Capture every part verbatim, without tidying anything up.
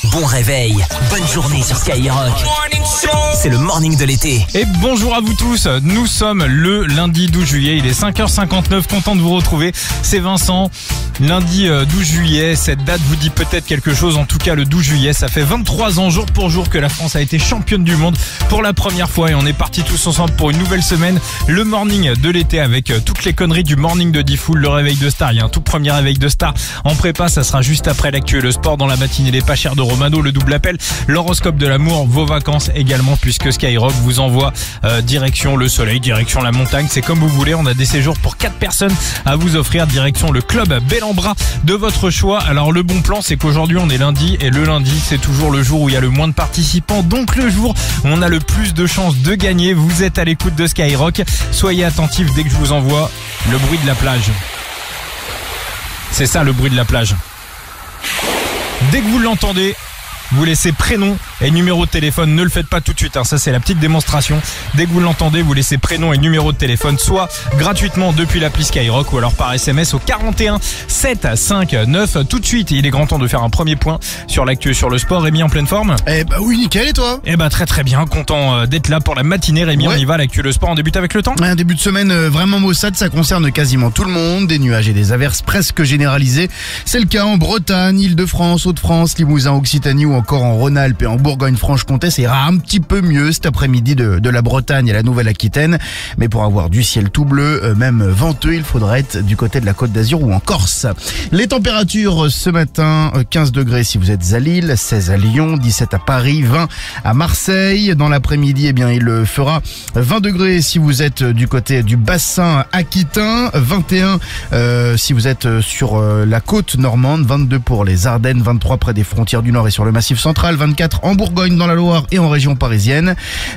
Bon réveil, bonne journée sur Skyrock. C'est le morning de l'été. Et bonjour à vous tous, nous sommes le lundi douze juillet, il est cinq heures cinquante-neuf, content de vous retrouver, c'est Vincent. Lundi douze juillet, cette date vous dit peut-être quelque chose, en tout cas le douze juillet, ça fait vingt-trois ans jour pour jour que la France a été championne du monde pour la première fois et on est partis tous ensemble pour une nouvelle semaine, le morning de l'été avec toutes les conneries du morning de Diffoul, le réveil de star, il y a un tout premier réveil de star en prépa, ça sera juste après l'actu, le sport dans la matinée, les pas chers de Romano, le double appel, l'horoscope de l'amour, vos vacances également puisque Skyrock vous envoie euh, direction le soleil, direction la montagne, c'est comme vous voulez, on a des séjours pour quatre personnes à vous offrir, direction le club Bel-en-Bras de votre choix. Alors le bon plan c'est qu'aujourd'hui on est lundi et le lundi c'est toujours le jour où il y a le moins de participants, donc le jour où on a le plus de chances de gagner. Vous êtes à l'écoute de Skyrock, soyez attentifs dès que je vous envoie le bruit de la plage. C'est ça le bruit de la plage. Dès que vous l'entendez, vous laissez prénom et numéro de téléphone. Ne le faites pas tout de suite, hein. Ça c'est la petite démonstration. Dès que vous l'entendez, vous laissez prénom et numéro de téléphone, soit gratuitement depuis l'appli Skyrock ou alors par S M S au quarante et un sept cinq neuf. Tout de suite, il est grand temps de faire un premier point sur l'actu, sur le sport. Rémi, en pleine forme? Eh bah oui, nickel, et toi? Eh bah très très bien, content d'être là pour la matinée. Rémi, ouais. On y va, l'actu, le sport, on débute avec le temps. Un début de semaine vraiment maussade, ça concerne quasiment tout le monde. Des nuages et des averses presque généralisées. C'est le cas en Bretagne, Île-de-France, Hauts-de-France, Limousin, Occitanie ou encore en Rhône-Alpes et en Bourgogne-Franche-Comté. Ça ira un petit peu mieux cet après-midi de, de la Bretagne à la Nouvelle-Aquitaine. Mais pour avoir du ciel tout bleu, euh, même venteux, il faudra être du côté de la Côte d'Azur ou en Corse. Les températures ce matin, quinze degrés si vous êtes à Lille, seize à Lyon, dix-sept à Paris, vingt à Marseille. Dans l'après-midi, eh bien, il fera vingt degrés si vous êtes du côté du bassin aquitain, vingt et un euh, si vous êtes sur euh, la côte normande, vingt-deux pour les Ardennes, vingt-trois près des frontières du Nord et sur le Massif central, vingt-quatre en Bourgogne, dans la Loire et en région parisienne,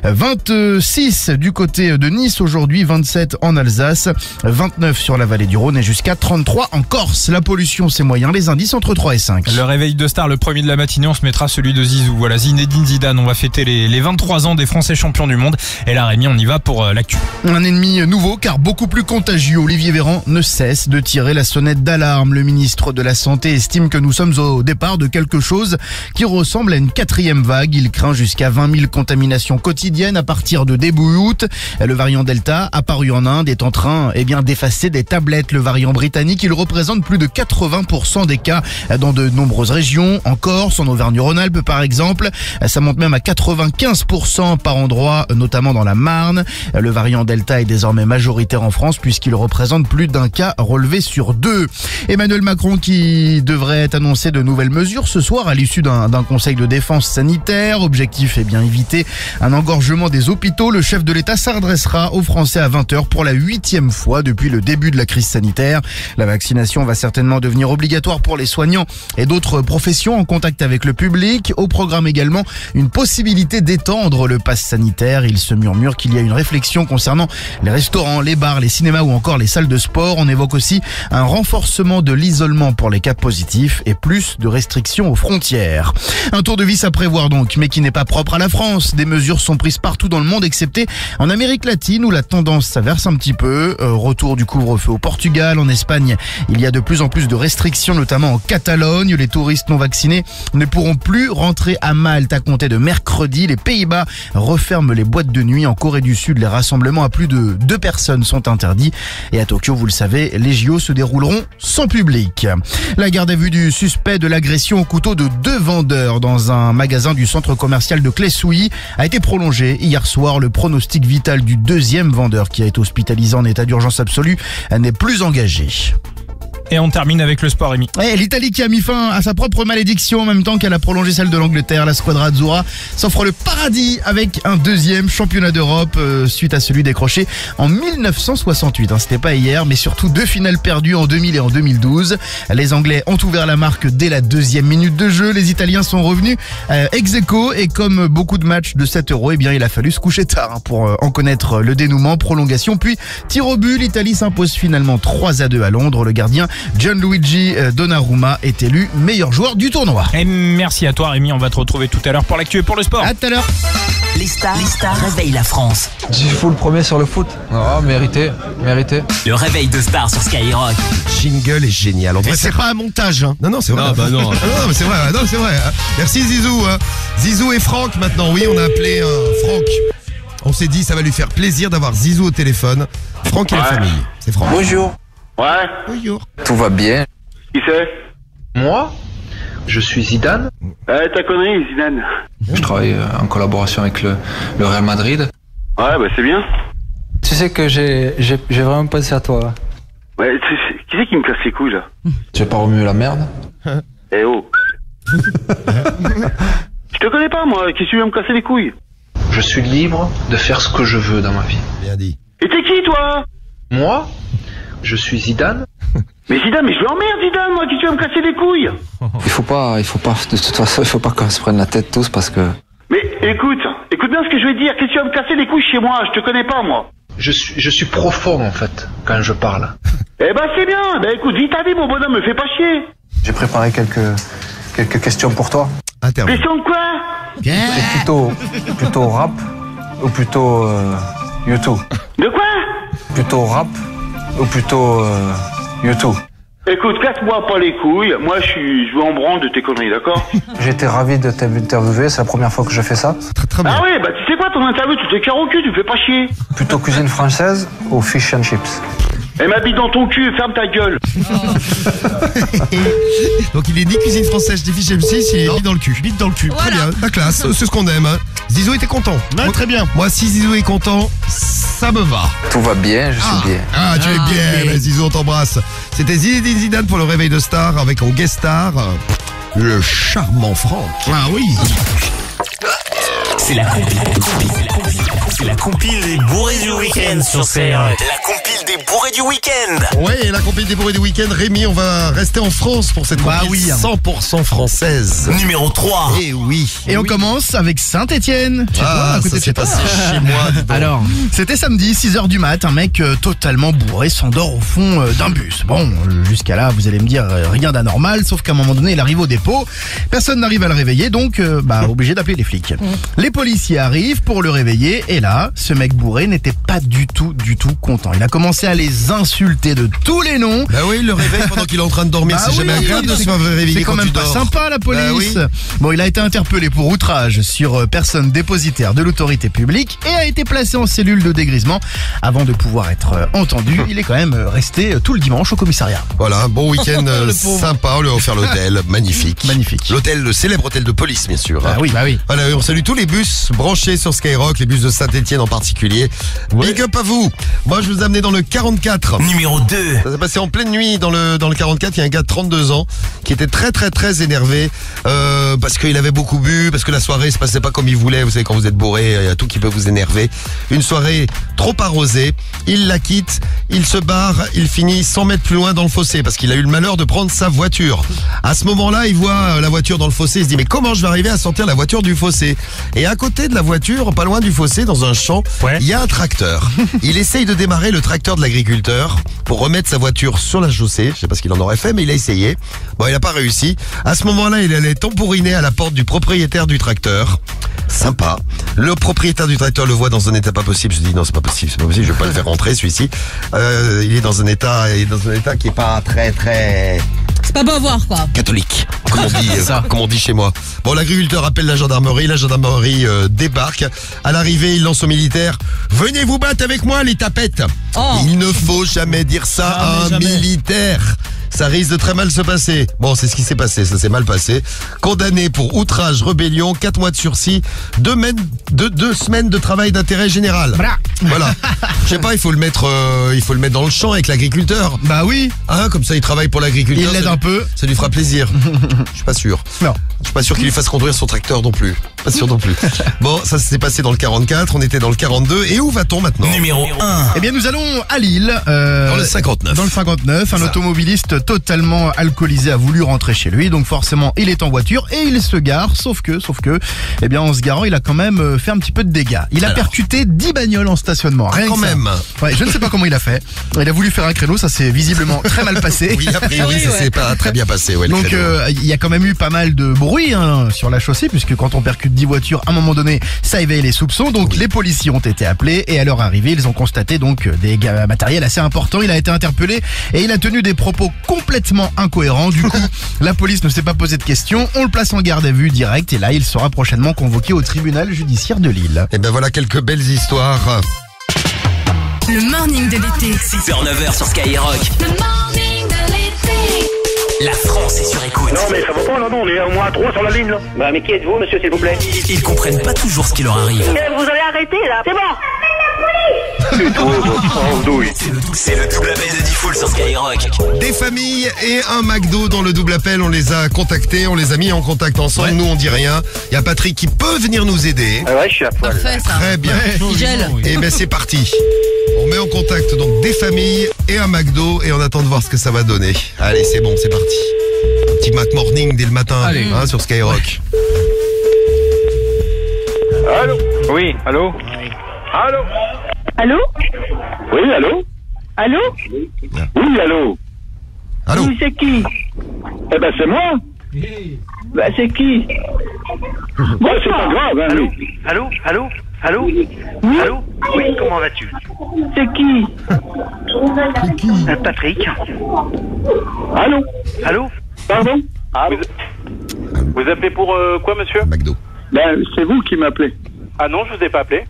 vingt-six du côté de Nice aujourd'hui, vingt-sept en Alsace, vingt-neuf sur la vallée du Rhône et jusqu'à trente-trois en Corse. La pollution c'est moyen, les indices entre trois et cinq. Le réveil de star, le premier de la matinée, on se mettra celui de Zizou. Voilà, Zinedine Zidane, on va fêter les, les vingt-trois ans des Français champions du monde. Et là Rémi, on y va pour euh, l'actu. Un ennemi nouveau car beaucoup plus contagieux. Olivier Véran ne cesse de tirer la sonnette d'alarme. Le ministre de la Santé estime que nous sommes au départ de quelque chose qui ressemble à une quatrième vague. Il craint jusqu'à vingt mille contaminations quotidiennes à partir de début août. Le variant Delta, apparu en Inde, est en train eh bien, d'effacer des tablettes. Le variant britannique, il représente plus de quatre-vingts pour cent des cas dans de nombreuses régions. En Corse, en Auvergne-Rhône-Alpes par exemple. Ça monte même à quatre-vingt-quinze pour cent par endroit, notamment dans la Marne. Le variant Delta est désormais majoritaire en France puisqu'il représente plus d'un cas relevé sur deux. Emmanuel Macron qui devrait annoncer de nouvelles mesures ce soir à l'issue d'un, d'un conseil de défense sanitaire. Objectif est bien éviter un engorgement des hôpitaux. Le chef de l'État s'adressera aux Français à vingt heures pour la huitième fois depuis le début de la crise sanitaire. La vaccination va certainement devenir obligatoire pour les soignants et d'autres professions en contact avec le public. Au programme également une possibilité d'étendre le pass sanitaire. Il se murmure qu'il y a une réflexion concernant les restaurants, les bars, les cinémas ou encore les salles de sport. On évoque aussi un renforcement de l'isolement pour les cas positifs et plus de restrictions aux frontières. Un tour de vis à prévoir donc, mais qui n'est pas propre à la France. Des mesures sont prises partout dans le monde, excepté en Amérique latine où la tendance s'inverse un petit peu. Euh, retour du couvre-feu au Portugal, en Espagne, il y a de plus en plus de restrictions, notamment en Catalogne. Les touristes non vaccinés ne pourront plus rentrer à Malte à compter de mercredi. Les Pays-Bas referment les boîtes de nuit. En Corée du Sud, les rassemblements à plus de deux personnes sont interdits. Et à Tokyo, vous le savez, les J O se dérouleront sans public. La garde à vue du suspect de l'agression au couteau de deux vendeurs dans un magasin du centre commercial de Clé-Souilly a été prolongé hier soir. Le pronostic vital du deuxième vendeur qui a été hospitalisé en état d'urgence absolue n'est plus engagé. Et on termine avec le sport, Rémi. Et l'Italie qui a mis fin à sa propre malédiction en même temps qu'elle a prolongé celle de l'Angleterre. La squadra azzurra s'offre le paradis avec un deuxième championnat d'Europe euh, suite à celui décroché en mille neuf cent soixante-huit. Hein, c'était pas hier, mais surtout deux finales perdues en deux mille et en deux mille douze. Les Anglais ont ouvert la marque dès la deuxième minute de jeu. Les Italiens sont revenus euh, ex aequo et comme beaucoup de matchs de sept euros, eh bien il a fallu se coucher tard hein, pour euh, en connaître le dénouement. Prolongation puis tir au but. L'Italie s'impose finalement trois à deux à Londres. Le gardien Gianluigi Donnarumma est élu meilleur joueur du tournoi. Et merci à toi Rémi, on va te retrouver tout à l'heure pour l'actu et pour le sport. À tout à l'heure. Les stars, les stars réveillent la France. J'ai fou le premier sur le foot. Oh, mérité, mérité. Le réveil de stars sur Skyrock. Jingle est génial. En vrai, Mais c'est pas un montage. Hein. Non, non, c'est vrai. Ah bah non. non, non, mais c'est vrai. Non, c'est vrai. Merci Zizou. Hein. Zizou et Franck maintenant. Oui, on a appelé euh, Franck. On s'est dit, ça va lui faire plaisir d'avoir Zizou au téléphone. Franck et la Ouais. famille. C'est Franck. Bonjour. Ouais, Bonjour. Tout va bien. qui c'est? Moi, je suis Zidane. Eh, ta connerie, Zidane. Je travaille euh, en collaboration avec le, le Real Madrid. Ouais, bah c'est bien. Tu sais que j'ai, j'ai, j'ai vraiment pensé à toi. Ouais, c'est- c'est- qui c'est qui me casse les couilles, là? J'ai pas remué la merde. Eh oh. Je te connais pas, moi. Qui tu viens me casser les couilles? Je suis libre de faire ce que je veux dans ma vie. Bien dit. Et t'es qui, toi? Moi, je suis Zidane. Mais Zidane, mais je l'emmerde, Zidane, moi. Qui tu viens me casser les couilles? Il faut pas, il faut pas, de toute façon, il faut pas qu'on se prenne la tête tous parce que Mais écoute, écoute bien ce que je vais te dire. Qu'est-ce que tu vas me casser les couilles chez moi? Je te connais pas, moi. je suis, je suis profond en fait quand je parle. Eh ben c'est bien. Ben écoute, vite ta vie, mon bonhomme, me fais pas chier. J'ai préparé quelques, quelques questions pour toi. Interview. Question de quoi? C'est plutôt, plutôt rap ou plutôt euh, YouTube. De quoi? Plutôt rap ou plutôt euh, YouTube. Écoute, casse-moi pas les couilles. Moi, je suis, je veux en branle de tes conneries, d'accord? J'ai été ravi de t'interviewer, c'est la première fois que je fais ça. Très, très bien. Ah oui, bah tu sais quoi, ton interview, tu te cares au cul, tu me fais pas chier. Plutôt cuisine française ou fish and chips. Elle m'habite dans ton cul, ferme ta gueule. Donc il est ni cuisine française, ni fiche M six, il est mis dans le cul. Bite dans le cul. Très bien, la classe, c'est ce qu'on aime. Hein. Zizou était content. Ouais, très bien. Moi, si Zizou est content, ça me va. Tout va bien, je suis bien. Ah, tu es bien, mais Zizou, on t'embrasse. C'était Zinedine Zidane pour le réveil de star avec en guest star euh, le charmant Franck. Ah oui. C'est la compile. C'est la compile des bourrés du week-end sur Skyrock. La compile des bourrés du week-end. Ouais, la compagnie des bourrés du week-end. Rémi, on va rester en France pour cette Bah compil oui. cent pour cent française. Numéro trois. Eh oui. Et on commence avec Saint-Étienne. Chez toi, à Ah, côté ça de s'est chez toi. passé chez moi. dis donc. Alors, c'était samedi, six heures du mat, un mec euh, totalement bourré s'endort au fond euh, d'un bus. Bon, euh, jusqu'à là, vous allez me dire euh, rien d'anormal, sauf qu'à un moment donné, il arrive au dépôt, personne n'arrive à le réveiller, donc euh, bah obligé d'appeler les flics. Les policiers arrivent pour le réveiller, et là, ce mec bourré n'était pas du tout, du tout content. Il a commencé à les insulter de tous les noms. Bah oui, le réveil pendant qu'il est en train de dormir, Bah c'est jamais oui, agréable de se c'est- faire réveiller C'est quand, quand même tu pas dors. sympa la police. Bah oui. Bon, il a été interpellé pour outrage sur euh, personne dépositaire de l'autorité publique et a été placé en cellule de dégrisement avant de pouvoir être euh, entendu. Il est quand même euh, resté euh, tout le dimanche au commissariat. Voilà, un bon week-end euh, Le pauvre. sympa, on lui a offert l'hôtel, magnifique. Magnifique. L'hôtel, le célèbre hôtel de police, bien sûr. hein. oui, bah oui. Voilà, on salue tous les bus branchés sur Skyrock, les bus de Saint-Etienne en particulier. Big up à vous. Moi, je vous ai amené dans le quarante-quatre. Numéro deux. Ça s'est passé en pleine nuit dans le dans le quarante-quatre. Il y a un gars de trente-deux ans qui était très très très énervé euh, parce qu'il avait beaucoup bu, parce que la soirée se passait pas comme il voulait. Vous savez, quand vous êtes bourré, il y a tout qui peut vous énerver. Une soirée trop arrosée. Il la quitte, il se barre, il finit cent mètres plus loin dans le fossé parce qu'il a eu le malheur de prendre sa voiture. À ce moment-là, il voit euh, la voiture dans le fossé. Il se dit mais comment je vais arriver à sortir la voiture du fossé? Et à côté de la voiture, pas loin du fossé, dans un champ, Ouais. il y a un tracteur. Il essaye de démarrer le tracteur de l'agriculteur pour remettre sa voiture sur la chaussée. Je sais pas ce qu'il en aurait fait, mais il a essayé. Bon, il a pas réussi. À ce moment-là, il allait tambouriner à la porte du propriétaire du tracteur. Sympa. Le propriétaire du tracteur le voit dans un état pas possible. Je dis non, c'est pas possible, c'est pas possible. Je vais pas le faire rentrer, celui-ci. Euh, il est dans un état, il est dans un état qui est pas très très C'est pas beau à voir, quoi. catholique, comme on dit, euh, comme on dit chez moi. Bon, l'agriculteur appelle la gendarmerie, la gendarmerie euh, débarque. À l'arrivée, il lance aux militaires « Venez vous battre avec moi, les tapettes Oh. Il ne faut jamais dire ça à un Jamais, jamais. militaire. Ça risque de très mal se passer. Bon, c'est ce qui s'est passé, ça s'est mal passé. Condamné pour outrage, rébellion, quatre mois de sursis, deux, mènes, deux, deux semaines de travail d'intérêt général. Voilà. Je sais pas, il faut le mettre, euh, il faut le mettre dans le champ avec l'agriculteur. Bah oui, Hein, comme ça, il travaille pour l'agriculteur. il l'aide ça un lui- peu. Ça lui fera plaisir. Je suis pas sûr. Non. Je suis pas sûr qu'il lui fasse conduire son tracteur non plus. Pas sûr non plus. Bon, ça s'est passé dans le quarante-quatre, on était dans le quarante-deux. Et où va-t-on maintenant? Numéro un. Eh bien, nous allons à Lille. euh, Dans le cinquante-neuf. Dans le cinquanteneuf, un Ça. automobiliste totalement alcoolisé a voulu rentrer chez lui. Donc forcément, il est en voiture et il se gare. Sauf que, sauf que, eh bien, en se garant, il a quand même fait un petit peu de dégâts. Il a Alors. percuté dix bagnoles en stationnement. Rien Quand que ça. même. Ouais, je ne sais pas comment il a fait. Il a voulu faire un créneau, ça s'est visiblement très mal passé. Oui, a priori, ça s'est pas très bien passé. Ouais, le Donc créneau. euh, il y a quand même eu pas mal de bruit hein, sur la chaussée, puisque quand on percute dix voitures, à un moment donné, ça éveille les soupçons. Donc Oui. les policiers ont été appelés et à leur arrivée, ils ont constaté donc des dégâts matériels assez importants. Il a été interpellé et il a tenu des propos complètement incohérents. Du coup, la police ne s'est pas posé de questions. On le place en garde à vue direct et là, il sera prochainement convoqué au tribunal judiciaire de Lille. Et ben voilà quelques belles histoires. Le morning de l'été. six heures neuf heures sur Skyrock. Le morning de l'été. La France est sur écoute. Non mais ça va pas là, non, on est au moins trois sur la ligne là. Bah mais qui êtes-vous monsieur s'il vous plaît? Ils, ils comprennent pas toujours ce qui leur arrive. Vous allez arrêter là, c'est bon. C'est tout, votre andouille. C'est le, c'est le double appel de Diffoul sur Skyrock. Des familles et un McDo dans le double appel. On les a contactés, on les a mis en contact ensemble. Nous, on dit rien. Il y a Patrick qui peut venir nous aider. Ah ouais, je suis à poil. Parfait ça. Très bien. Il gèle. Et ben c'est parti. On met en contact donc des familles et un McDo et on attend de voir ce que ça va donner. Allez, c'est bon, c'est parti. Un petit Mac Morning dès le matin Allez. hein, sur Skyrock. Allô? Oui, allô? Allô? Allô? Oui, allô? Allô? Oui, allô? Allô? Oui, c'est qui? Eh ben c'est moi. Bah c'est qui? Bah c'est pas grave, hein. Allô? oui. Allô? Allô? Allô? Allô? Oui, comment vas-tu? C'est qui? Euh, Patrick? Allô? Allô? Pardon? Ah, vous, vous appelez pour euh, quoi, monsieur? McDo. Ben c'est vous qui m'appelez. Ah non, je vous ai pas appelé.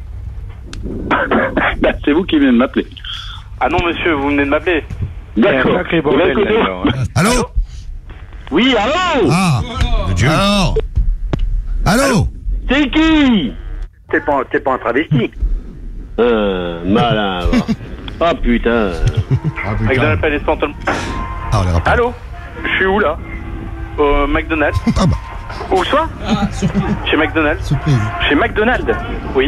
Ben c'est vous qui venez de m'appeler. Ah non, monsieur, vous venez de m'appeler. D'accord. Eh ben, écoutez- Allô? Oui, allô? Ah. Alors? Allô? C'est qui? T'es pas, t'es pas un travesti. Euh, malin, va. Ah putain. McDonald's Palais Central. Ah, on les rappelle. Allô? Je suis où, là? Au McDonald's. Ah bah, Où soit? Chez McDonald's. surprise. Chez McDonald's. Oui.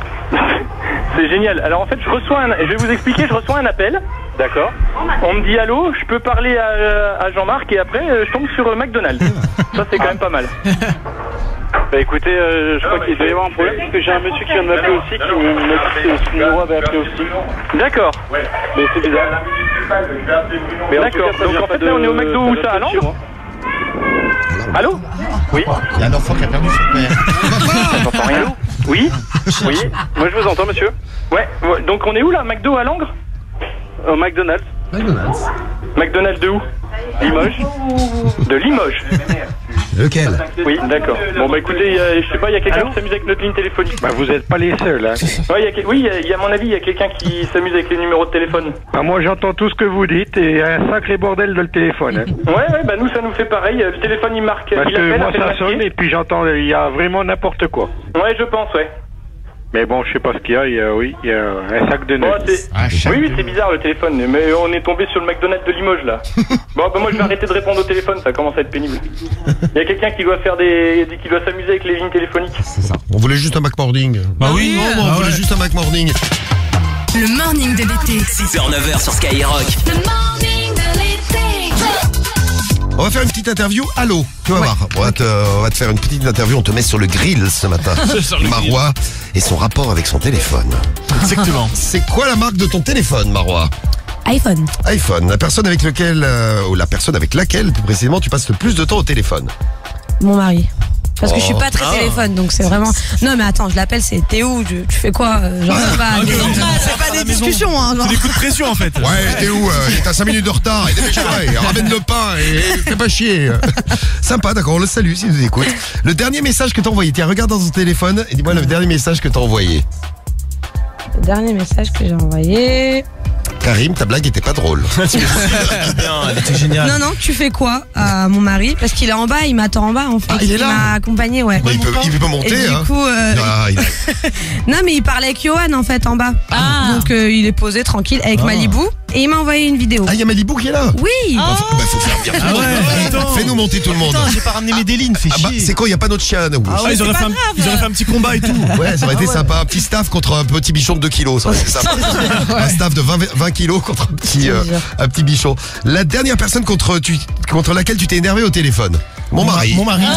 C'est génial. Alors en fait, je reçois un... Je vais vous expliquer, je reçois un appel. D'accord. On me dit allô, je peux parler à, à Jean-Marc et après euh, je tombe sur euh, McDonald's. Ça c'est quand même pas mal. Bah écoutez, euh, je crois qu'il doit y avoir un problème parce que j'ai un monsieur qui vient de m'appeler aussi qui me m'a dit que ce numéro avait appelé aussi. D'accord. Mais c'est bizarre. Mais d'accord. Donc en fait là on est au McDo où ça, à Londres? Allô? Oui. Il y a un enfant qui a perdu son père. J'entends rien. Oui. Oui. Moi je vous entends monsieur. Ouais. ouais. Donc on est où là? McDo à Langres? Au McDonald's. McDonald's. McDonald's de où? Limoges. De Limoges. Lequel? Oui, d'accord. Bon bah écoutez, il y a- je sais pas, il y a quelqu'un qui s'amuse avec notre ligne téléphonique. Bah vous êtes pas les seuls, hein. Ouais, il y a, que- oui, il y a- il y a, à mon avis, il y a quelqu'un qui s'amuse avec les numéros de téléphone. Bah, moi j'entends tout ce que vous dites et un sacré bordel de le téléphone, hein. Ouais, ouais, bah nous ça nous fait pareil. Le téléphone il marque, Parce il que appelle, moi appelle ça marqué. sonne et puis j'entends, il y a vraiment n'importe quoi. Ouais, je pense, ouais. Mais bon, je sais pas ce qu'il y a, il y a, oui, il y a un sac de Bon, nœuds. c'est- Ah, oui, oui, c'est bizarre le téléphone, mais on est tombé sur le McDonald's de Limoges là. Bon, bah moi je vais arrêter de répondre au téléphone, ça commence à être pénible. Il y a quelqu'un qui doit faire des, qui doit s'amuser avec les lignes téléphoniques. On voulait juste un Mac Morning. Bah oui, Non, bon, on voulait juste un Mac Morning. Le morning de l'été. six heures neuf heures sur Skyrock. Le morning de l'été. On va faire une petite interview. Allô? Tu vas voir. On va, te, on va te faire une petite interview. On te met sur le grill ce matin. Marois et son rapport avec son téléphone. Exactement. C'est quoi la marque de ton téléphone, Marois? iPhone. iPhone. La personne avec lequel, euh, ou la personne avec laquelle, plus précisément, tu passes le plus de temps au téléphone. Mon mari. Parce que je suis pas très Ah. téléphone, donc c'est vraiment. Non mais attends, je l'appelle, c'est t'es où? Tu tu fais quoi? Euh, Genre c'est pas, des... c'est pas des discussions, hein. Genre. Des coups de pression en fait. Ouais, t'es où? euh, T'as cinq minutes de retard. Et dépêche-toi, et ramène le pain et, et fais pas chier. Sympa, d'accord, on le salue si vous écoute. Le dernier message que t'as envoyé, tiens, regarde dans ton téléphone et dis-moi le dernier message que t'as envoyé. Le dernier message que j'ai envoyé. Karim, ta blague était pas drôle. Bien, elle était géniale. Non non, tu fais quoi à mon mari? Parce qu'il est en bas, il m'attend en bas en fait. Ah, il est là? m'a accompagné, ouais. Bah, il, peut, il peut pas Et monter, du hein. coup, euh, Ah, il- non mais il parlait avec Johan en fait en bas. Ah. Donc euh, il est posé tranquille avec Ah. Malibu. et il m'a envoyé une vidéo. Ah, il y a Malibu qui est là. Oui. Bah, faut, bah, faut faire bien. Ah ouais, attends. Fais-nous monter tout le monde. Putain, j'ai pas ramené mes délines, fais Ah bah, chier. c'est quoi, il n'y a pas notre chien à nous. Ah, ils, auraient fait un, ils auraient fait un petit combat et tout. Ouais, ça aurait été sympa. Un petit staff contre un petit bichon de deux kilos. Ça aurait été sympa. Un staff de vingt, vingt kilos contre un petit, euh, un petit bichon. La dernière personne contre, tu, contre laquelle tu t'es énervé au téléphone. Mon mari. Mon mari.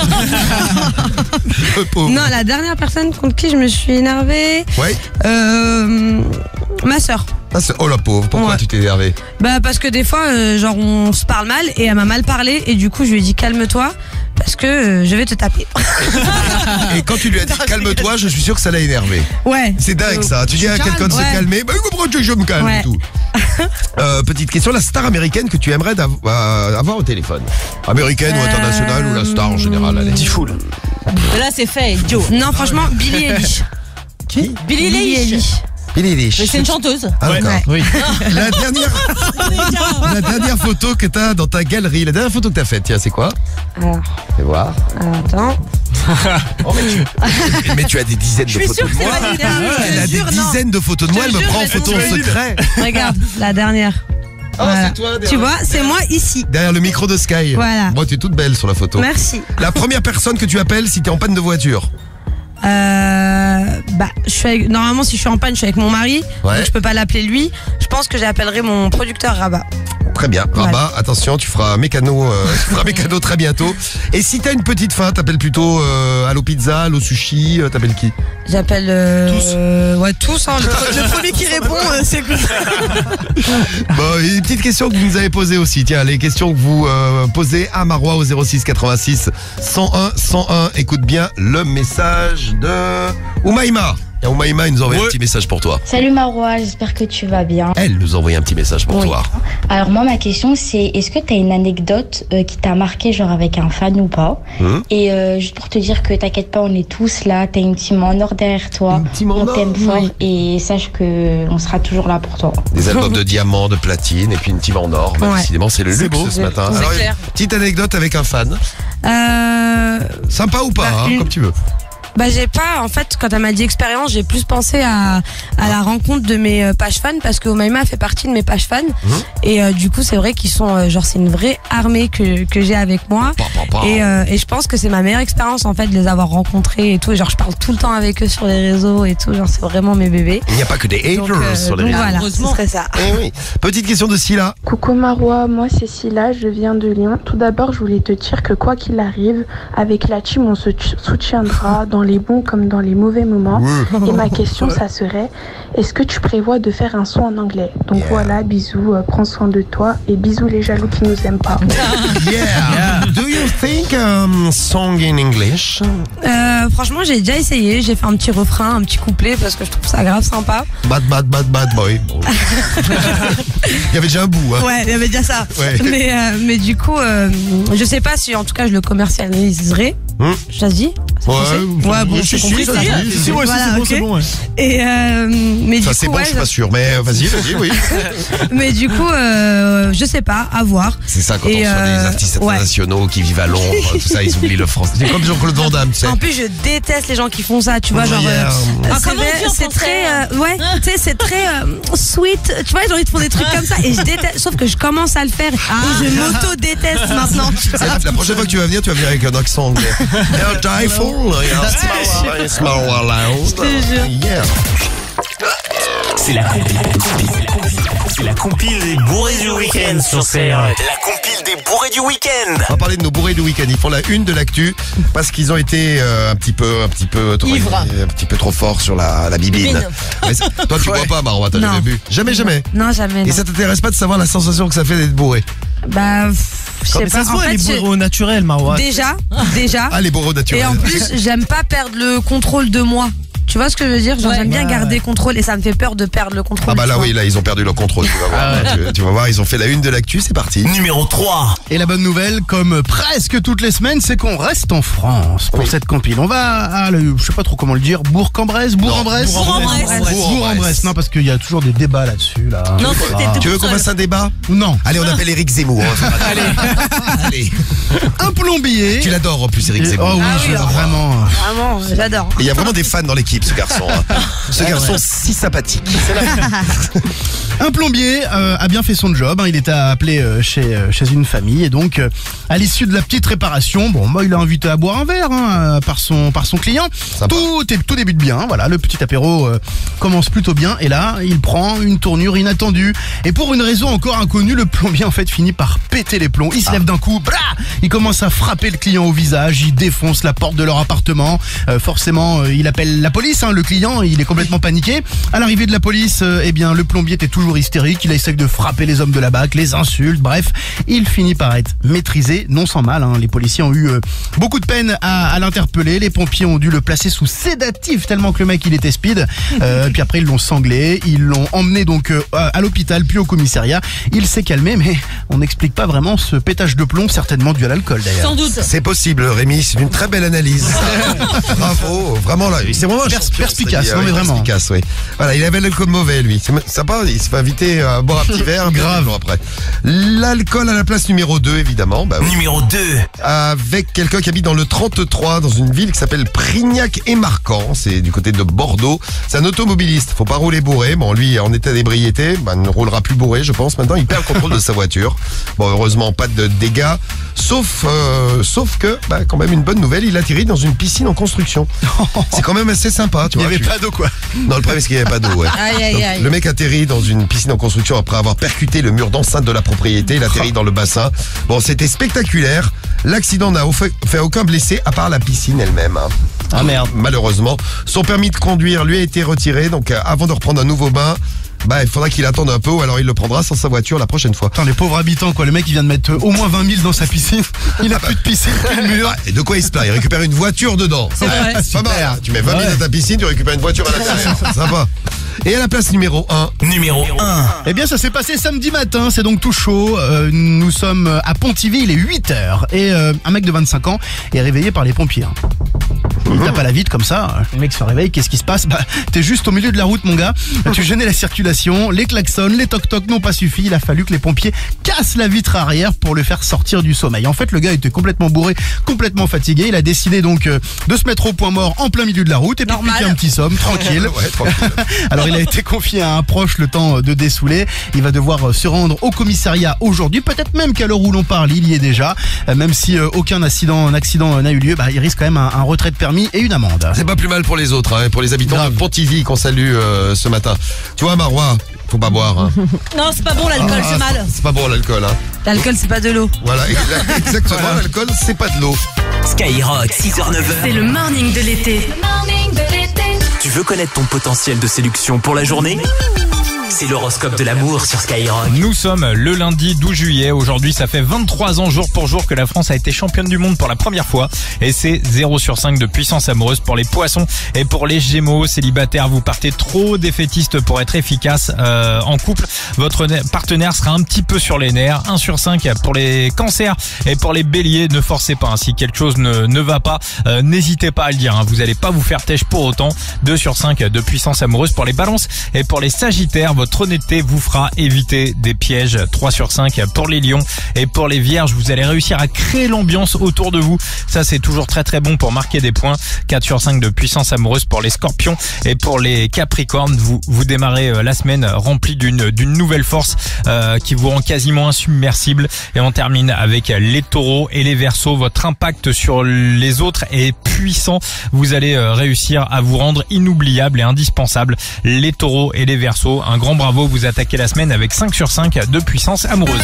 Le pauvre. Non, la dernière personne contre qui je me suis énervée, Ouais. euh, ma sœur. Ah, c'est- oh la pauvre, pourquoi Ouais. tu t'es énervé? Bah parce que des fois, euh, genre on se parle mal et elle m'a mal parlé et du coup je lui ai dit calme-toi parce que euh, je vais te taper. Et quand tu lui as dit calme-toi, je suis sûr que ça l'a énervé. Ouais. C'est dingue ça. Tu dis à Calme, quelqu'un de se ouais. calmer, bah pourquoi tu veux que je me calme Ouais. et tout. Euh, petite question, la star américaine que tu aimerais d'av- euh, avoir au téléphone. Américaine ou internationale ou la star en général, allez. Tifoul. Mais là, c'est fait, Joe. Non, franchement, Billie Eilish. Qui? Billie Eilish. Billie Eilish. Mais c'est une chanteuse. Ah, d'accord. Ouais. Oui. La dernière, la dernière photo que t'as dans ta galerie, la dernière photo que t'as faite, tiens, c'est quoi? Alors, Fais voir. alors, attends. Oh, mais, tu... mais tu as des dizaines de suis photos sûre de que c'est moi. validé, hein, je te Elle a jure, des non. dizaines de photos de moi, Je elle te me jure, prend en je photo en te jure. secret. Regarde, la dernière. Oh, Voilà. c'est toi, derrière- Tu vois, c'est moi ici. Derrière le micro de Sky. Voilà. Moi, tu es toute belle sur la photo. Merci. La première personne que tu appelles si t'es en panne de voiture. Euh, bah, je suis avec- normalement, si je suis en panne, je suis avec mon mari. Ouais. Donc je peux pas l'appeler lui. Je pense que j'appellerai mon producteur Rabat. Très bien. Ouais. Rabat, attention, tu feras mécano, euh, tu feras mécano très bientôt. Et si t'as une petite faim, t'appelles plutôt euh, Allo Pizza, Allo Sushi, euh, t'appelles qui? J'appelle. Euh, euh, ouais, tous. Hein, le, le premier qui répond, euh, c'est cool. Bon, une petite question que vous nous avez posée aussi. Tiens, les questions que vous euh, posez à Marois au zéro six quatre-vingt-six cent un cent un. Écoute bien le message de Oumaïma. Et Oumaïma, il nous a envoyé un petit message pour toi. Salut Marois, j'espère que tu vas bien. Elle nous a envoyé un petit message pour Oui. toi. Alors moi ma question c'est est-ce que tu as une anecdote euh, qui t'a marqué genre avec un fan ou pas? Hum Et euh, juste pour te dire que t'inquiète pas, on est tous là, t'as une team en or derrière toi. Une team en on or, t'aime oui. fort et sache que on sera toujours là pour toi. Des albums de diamants, de platine et puis une team en or. Bah, Ouais. Décidément, c'est le C'est luxe beau. ce matin. C'est Alors, clair. petite anecdote avec un fan. Euh, Sympa ou pas, Bah, hein, une- comme tu veux. Bah j'ai pas, en fait quand elle m'a dit expérience, j'ai plus pensé à, à la rencontre de mes euh, pages fans parce que Omaima fait partie de mes pages fans et euh, du coup c'est vrai qu'ils sont euh, genre c'est une vraie armée que, que j'ai avec moi Pa, pa, pa. et, euh, et je pense que c'est ma meilleure expérience en fait de les avoir rencontrés et tout et genre je parle tout le temps avec eux sur les réseaux et tout, genre c'est vraiment mes bébés. Il n'y a pas que des haters Donc, euh, sur les donc réseaux. voilà, ce Heureusement. serait ça. Eh oui. Petite question de Scylla. Coucou Marois, moi c'est Scylla, je viens de Lyon. Tout d'abord, je voulais te dire que quoi qu'il arrive, avec la team, on se t- soutiendra dans les bons comme dans les mauvais moments. Et ma question, ça serait, est-ce que tu prévois de faire un son en anglais? Donc Yeah. voilà, bisous, euh, prends soin de toi et bisous les jaloux qui nous aiment pas. Yeah. Do you think um, song in English? Euh, franchement j'ai déjà essayé, j'ai fait un petit refrain, un petit couplet parce que je trouve ça grave sympa. Bad, bad, bad, bad boy. Bon. Il y avait déjà un bout. Hein. Ouais, il y avait déjà ça. Ouais. Mais, euh, mais du coup, euh, je sais pas si en tout cas je le commercialiserai. Hum. Ça se dit Ça se Ouais, dit ouais, bon, si, j'ai si, compris ça ça. se dit. Si, ouais, si, Voilà, c'est bon, ok. c'est bon, ouais. Et euh, mais Ça du c'est coup, bon, ouais, je suis pas sûr, mais vas-y, vas-y, oui. mais du coup, euh, je sais pas, à voir. C'est ça quand Et, on reçoit euh, des artistes ouais. internationaux qui vivent à Londres, tout ça, ils oublient le français. C'est comme Jean-Claude Van Damme, tu sais. En plus, je déteste les gens qui font ça, tu vois, genre. Yeah. euh, Ah, c'est comment vrai, on dit en c'est français très, euh, ouais, tu sais, c'est très euh, sweet. Tu vois, genre ils te font des trucs comme ça et je déteste. Sauf que je commence à le faire et je m'auto déteste maintenant. C'est La, la prochaine fois que tu vas venir, tu vas venir avec un accent anglais. Beautiful, yeah, small around. Je te jure. Yeah. C'est la compile. C'est la compile des bourrés du week-end sur C R. La compile des bourrés du week-end. On va parler de nos bourrés du week-end. Ils font la une de l'actu parce qu'ils ont été euh, un petit peu, un petit peu trop, Ivres. un petit peu trop forts sur la, la bibine. Bibine. Mais ça- toi, tu bois pas, Marois, t'as Non. jamais bu. Jamais, jamais. Non, jamais. Et Non. ça t'intéresse pas de savoir la sensation que ça fait d'être bourré? Bah, pff, je sais Mais ça pas. se En voit, elle fait, est je- bourrée au naturel, Marois. déjà, déjà. Ah, les bourreaux naturels. Et en plus, j'aime pas perdre le contrôle de moi. Tu vois ce que je veux dire? Genre, Ouais. j'aime bien Ouais. garder contrôle et ça me fait peur de perdre le contrôle. Ah bah tu là vois. oui, là ils ont perdu le contrôle, tu vas voir. tu, tu vas voir, ils ont fait la une de l'actu, c'est parti. Numéro trois. Et la bonne nouvelle, comme presque toutes les semaines, c'est qu'on reste en France pour Oui. cette compile. On va à, le- je sais pas trop comment le dire, Bourg-en-Bresse, Bourg-en-Bresse, Bourg-en-Bresse. Bourg-en-Bresse. Non, parce qu'il y a toujours des débats là-dessus, là. Non, c'était Tu veux tout qu'on seul. fasse un débat? Non. Allez, on appelle Eric Zemmour. hein. Allez. Allez. Un plombier. Tu l'adores en plus, Eric Et- Zemmour. Oh oui, Ah oui, je- alors. vraiment. Vraiment, j'adore. Et il y a vraiment des fans dans l'équipe. type, ce garçon. Hein. Ce Ah, garçon ouais. si sympathique. Un plombier euh, a bien fait son job, hein. Il était appelé euh, chez, euh, chez une famille et donc euh, à l'issue de la petite réparation, bon bah il a invité à boire un verre hein, par son par son client. Tout, est, tout débute bien, voilà, le petit apéro euh, commence plutôt bien et là il prend une tournure inattendue et pour une raison encore inconnue, le plombier en fait finit par péter les plombs. Il se lève d'un coup, blah, il commence à frapper le client au visage, il défonce la porte de leur appartement. Euh, forcément, euh, il appelle la police. Hein, le client, il est complètement paniqué. À l'arrivée de la police, euh, eh bien, le plombier était toujours hystérique. Il essaie de frapper les hommes de la B A C, les insulte. Bref, il finit par être maîtrisé, non sans mal. Hein. Les policiers ont eu euh, beaucoup de peine à, à l'interpeller. Les pompiers ont dû le placer sous sédatif tellement que le mec il était speed. Euh, puis après, ils l'ont sanglé. Ils l'ont emmené donc euh, à l'hôpital, puis au commissariat. Il s'est calmé, mais on n'explique pas vraiment ce pétage de plomb, certainement dû à l'alcool d'ailleurs. Sans doute. C'est possible, Rémi, c'est une très belle analyse. Bravo, vraiment là, c'est vraiment un Pers- champion, perspicace, c'est-à-dire, non, mais oui, vraiment. perspicace, oui. Voilà, il avait l'alcool mauvais lui. C'est sympa, il s'est fait inviter à boire un petit verre. Grave. Après, l'alcool à la place numéro deux, évidemment. Bah, oui. Numéro deux. Avec quelqu'un qui habite dans le trente-trois, dans une ville qui s'appelle Prignac et Marcan. C'est du côté de Bordeaux. C'est un automobiliste. Faut pas rouler bourré. Bon, lui, en état d'ébriété, bah, ne roulera plus bourré, je pense. Maintenant, il perd le contrôle de sa voiture. Bon, heureusement, pas de dégâts. Sauf, euh, sauf que, bah, quand même, une bonne nouvelle, il atterrit dans une piscine en construction. C'est quand même assez sympa, tu Il n'y vois. avait je- pas d'eau quoi. Non, le problème, c'est qu'il n'y avait pas d'eau, ouais. Aïe, aïe, Donc, aïe. le mec atterrit dans une piscine en construction après avoir percuté le mur d'enceinte de la propriété. Il atterrit dans le bassin. Bon, c'était spectaculaire. L'accident n'a au fait, fait aucun blessé à part la piscine elle-même. hein. Ah merde. Malheureusement, son permis de conduire lui a été retiré. Donc, euh, avant de reprendre un nouveau bain, bah, il faudra qu'il attende un peu ou alors il le prendra sans sa voiture la prochaine fois. Attends, les pauvres habitants quoi. Le mec il vient de mettre euh, au moins vingt mille dans sa piscine. Il a plus de piscine, plus de mur. Ouais, et de quoi il se plaint? Il récupère une voiture dedans. C'est vrai. C'est pas mal. hein. Tu mets vingt mille Ouais. dans ta piscine, tu récupères une voiture à l'intérieur. C'est sympa. Et à la place numéro un. Numéro un. Eh bien, ça s'est passé samedi matin, c'est donc tout chaud. Euh, nous sommes à Pontivy, il est huit heures. Et euh, un mec de vingt-cinq ans est réveillé par les pompiers. hein. Il tape à la vitre comme ça, le mec se réveille, qu'est-ce qui se passe? Bah, t'es juste au milieu de la route mon gars, tu gênais la circulation, les klaxons, les toc-toc n'ont pas suffi, il a fallu que les pompiers cassent la vitre arrière pour le faire sortir du sommeil. En fait, le gars était complètement bourré, complètement fatigué, il a décidé donc euh, de se mettre au point mort en plein milieu de la route et puis de Normal. piquer un petit somme, tranquille. Ouais, tranquille. Alors il a été confié à un proche le temps de dessouler. Il va devoir se rendre au commissariat aujourd'hui. Peut-être même qu'à l'heure où l'on parle, il y est déjà. Euh, Même si euh, aucun accident, accident n'a eu lieu, bah, il risque quand même un, un retrait de permis et une amende. C'est pas plus mal pour les autres, hein, pour les habitants Grave. de Pontivy qu'on salue euh, ce matin. Tu vois, Marois, faut pas boire. Hein. Non, c'est pas bon l'alcool, Ah, c'est mal. C'est pas bon l'alcool. Hein. L'alcool, c'est pas de l'eau. Voilà, exactement. L'alcool, c'est pas de l'eau. Skyrock, six heures neuf C'est heures. le morning de l'été. Morning de l'été. Tu veux connaître ton potentiel de séduction pour la journée? C'est l'horoscope de l'amour sur Skyrock. Nous sommes le lundi douze juillet. Aujourd'hui, ça fait vingt-trois ans jour pour jour que la France a été championne du monde pour la première fois. Et c'est zéro sur cinq de puissance amoureuse pour les poissons. Et pour les gémeaux, célibataires, vous partez trop défaitiste pour être efficace euh, en couple. Votre ne- partenaire sera un petit peu sur les nerfs. un sur cinq pour les cancers. Et pour les béliers, ne forcez pas. hein. Si quelque chose ne, ne va pas, euh, n'hésitez pas à le dire. hein. Vous n'allez pas vous faire têche pour autant. deux sur cinq de puissance amoureuse pour les balances. Et pour les sagittaires, votre honnêteté vous fera éviter des pièges. trois sur cinq pour les lions. Et pour les vierges, vous allez réussir à créer l'ambiance autour de vous. Ça, c'est toujours très très bon pour marquer des points. quatre sur cinq de puissance amoureuse pour les scorpions. Et pour les capricornes, vous, vous démarrez euh, la semaine remplie d'une d'une nouvelle force euh, qui vous rend quasiment insubmersible. Et on termine avec les taureaux et les verseaux. Votre impact sur les autres est puissant. Vous allez euh, réussir à vous rendre inoubliable et indispensable. Les taureaux et les verseaux, un grand bravo, vous attaquez la semaine avec cinq sur cinq de puissance amoureuse.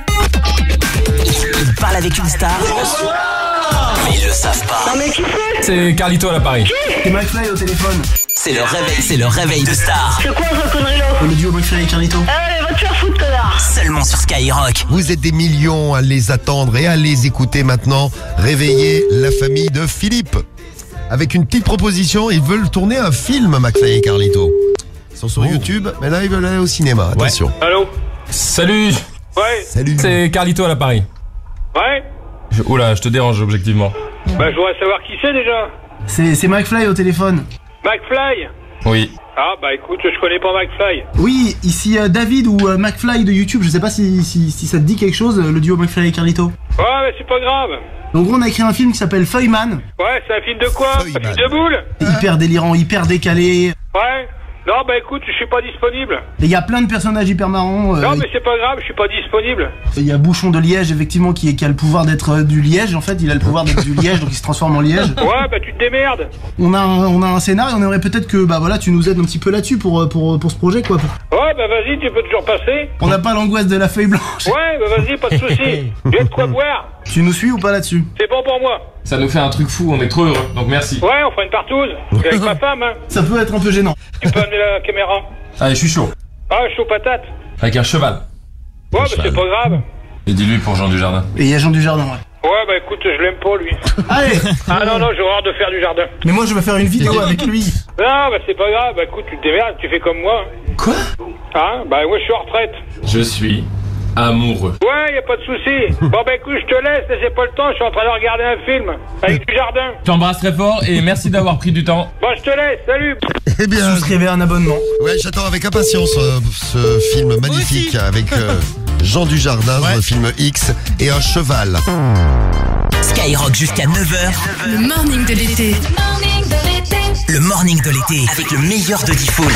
Il parle avec une star. Mais ils le savent pas. Non mais qui c'est? C'est Carlito à l'appareil. C'est McFly au téléphone. C'est le réveil, c'est le réveil de star. C'est quoi cette connerie là? Le duo McFly et Carlito. Allez, va te faire foutre, connard! Seulement sur Skyrock. Vous êtes des millions à les attendre et à les écouter maintenant. Réveillez la famille de Philippe. Avec une petite proposition, ils veulent tourner un film, McFly et Carlito. Ils sont sur YouTube, mais là ils veulent aller au cinéma. Attention. Allô? Salut, Ouais, Salut. c'est Carlito à l'appareil. ouais. Je- Oula, je te dérange objectivement. Bah, je voudrais savoir qui c'est déjà. C'est c'est McFly au téléphone. McFly? Oui. Ah, bah écoute, je connais pas McFly. Oui, ici euh, David ou euh, McFly de YouTube. Je sais pas si, si, si ça te dit quelque chose, euh, le duo McFly et Carlito. Ouais, mais c'est pas grave. En gros, on a écrit un film qui s'appelle Feuilleman. Ouais, c'est un film de quoi? Un film de boule? Hyper délirant, hyper décalé. Ouais. Non, bah écoute, je suis pas disponible. Et il y a plein de personnages hyper marrants. euh, Non, mais c'est pas grave, je suis pas disponible. Il y a Bouchon de Liège, effectivement, qui, qui a le pouvoir d'être euh, du liège. En fait, il a le pouvoir d'être du liège, donc il se transforme en liège. Ouais, bah tu te démerdes. On a un, on a un scénario, on aimerait peut-être que bah voilà, tu nous aides un petit peu là-dessus pour, euh, pour, pour ce projet, quoi. Ouais, bah vas-y, tu peux toujours passer. On n'a pas l'angoisse de la feuille blanche. Ouais, bah vas-y, pas de soucis. J'ai de quoi boire. Tu nous suis ou pas là-dessus? C'est bon pour moi. Ça nous fait un truc fou, on est trop heureux, donc merci. Ouais, on fera une partouze. Avec ma femme, hein. Ça peut être un peu gênant. Tu peux amener la caméra. Allez, je suis chaud. Ah, chaud patate. Avec un cheval. Ouais, bah c'est pas grave. Et dis-lui pour Jean Dujardin. Et il y a Jean Dujardin, ouais. Ouais, bah écoute, je l'aime pas, lui. Allez. Ah non, non, j'ai horreur de faire du jardin. Mais moi, je vais faire une vidéo avec lui. Non, bah c'est pas grave, bah écoute, tu te démerdes, tu fais comme moi. Quoi? Hein? Bah moi, je suis en retraite. Je suis amoureux. Ouais, y a pas de souci. Bon, bah écoute, je te laisse, là, j'ai pas le temps, je suis en train de regarder un film. Avec du jardin. Je t'embrasse très fort et merci d'avoir pris du temps. Bon, je te laisse, salut. Eh bien, Souscrivez un abonnement. ouais, j'attends avec impatience euh, ce film magnifique avec euh, Jean Dujardin, le film X, et un cheval. Skyrock jusqu'à neuf heures. Le morning de l'été. Morning de l'été. Le morning de l'été avec le meilleur de Diffoul.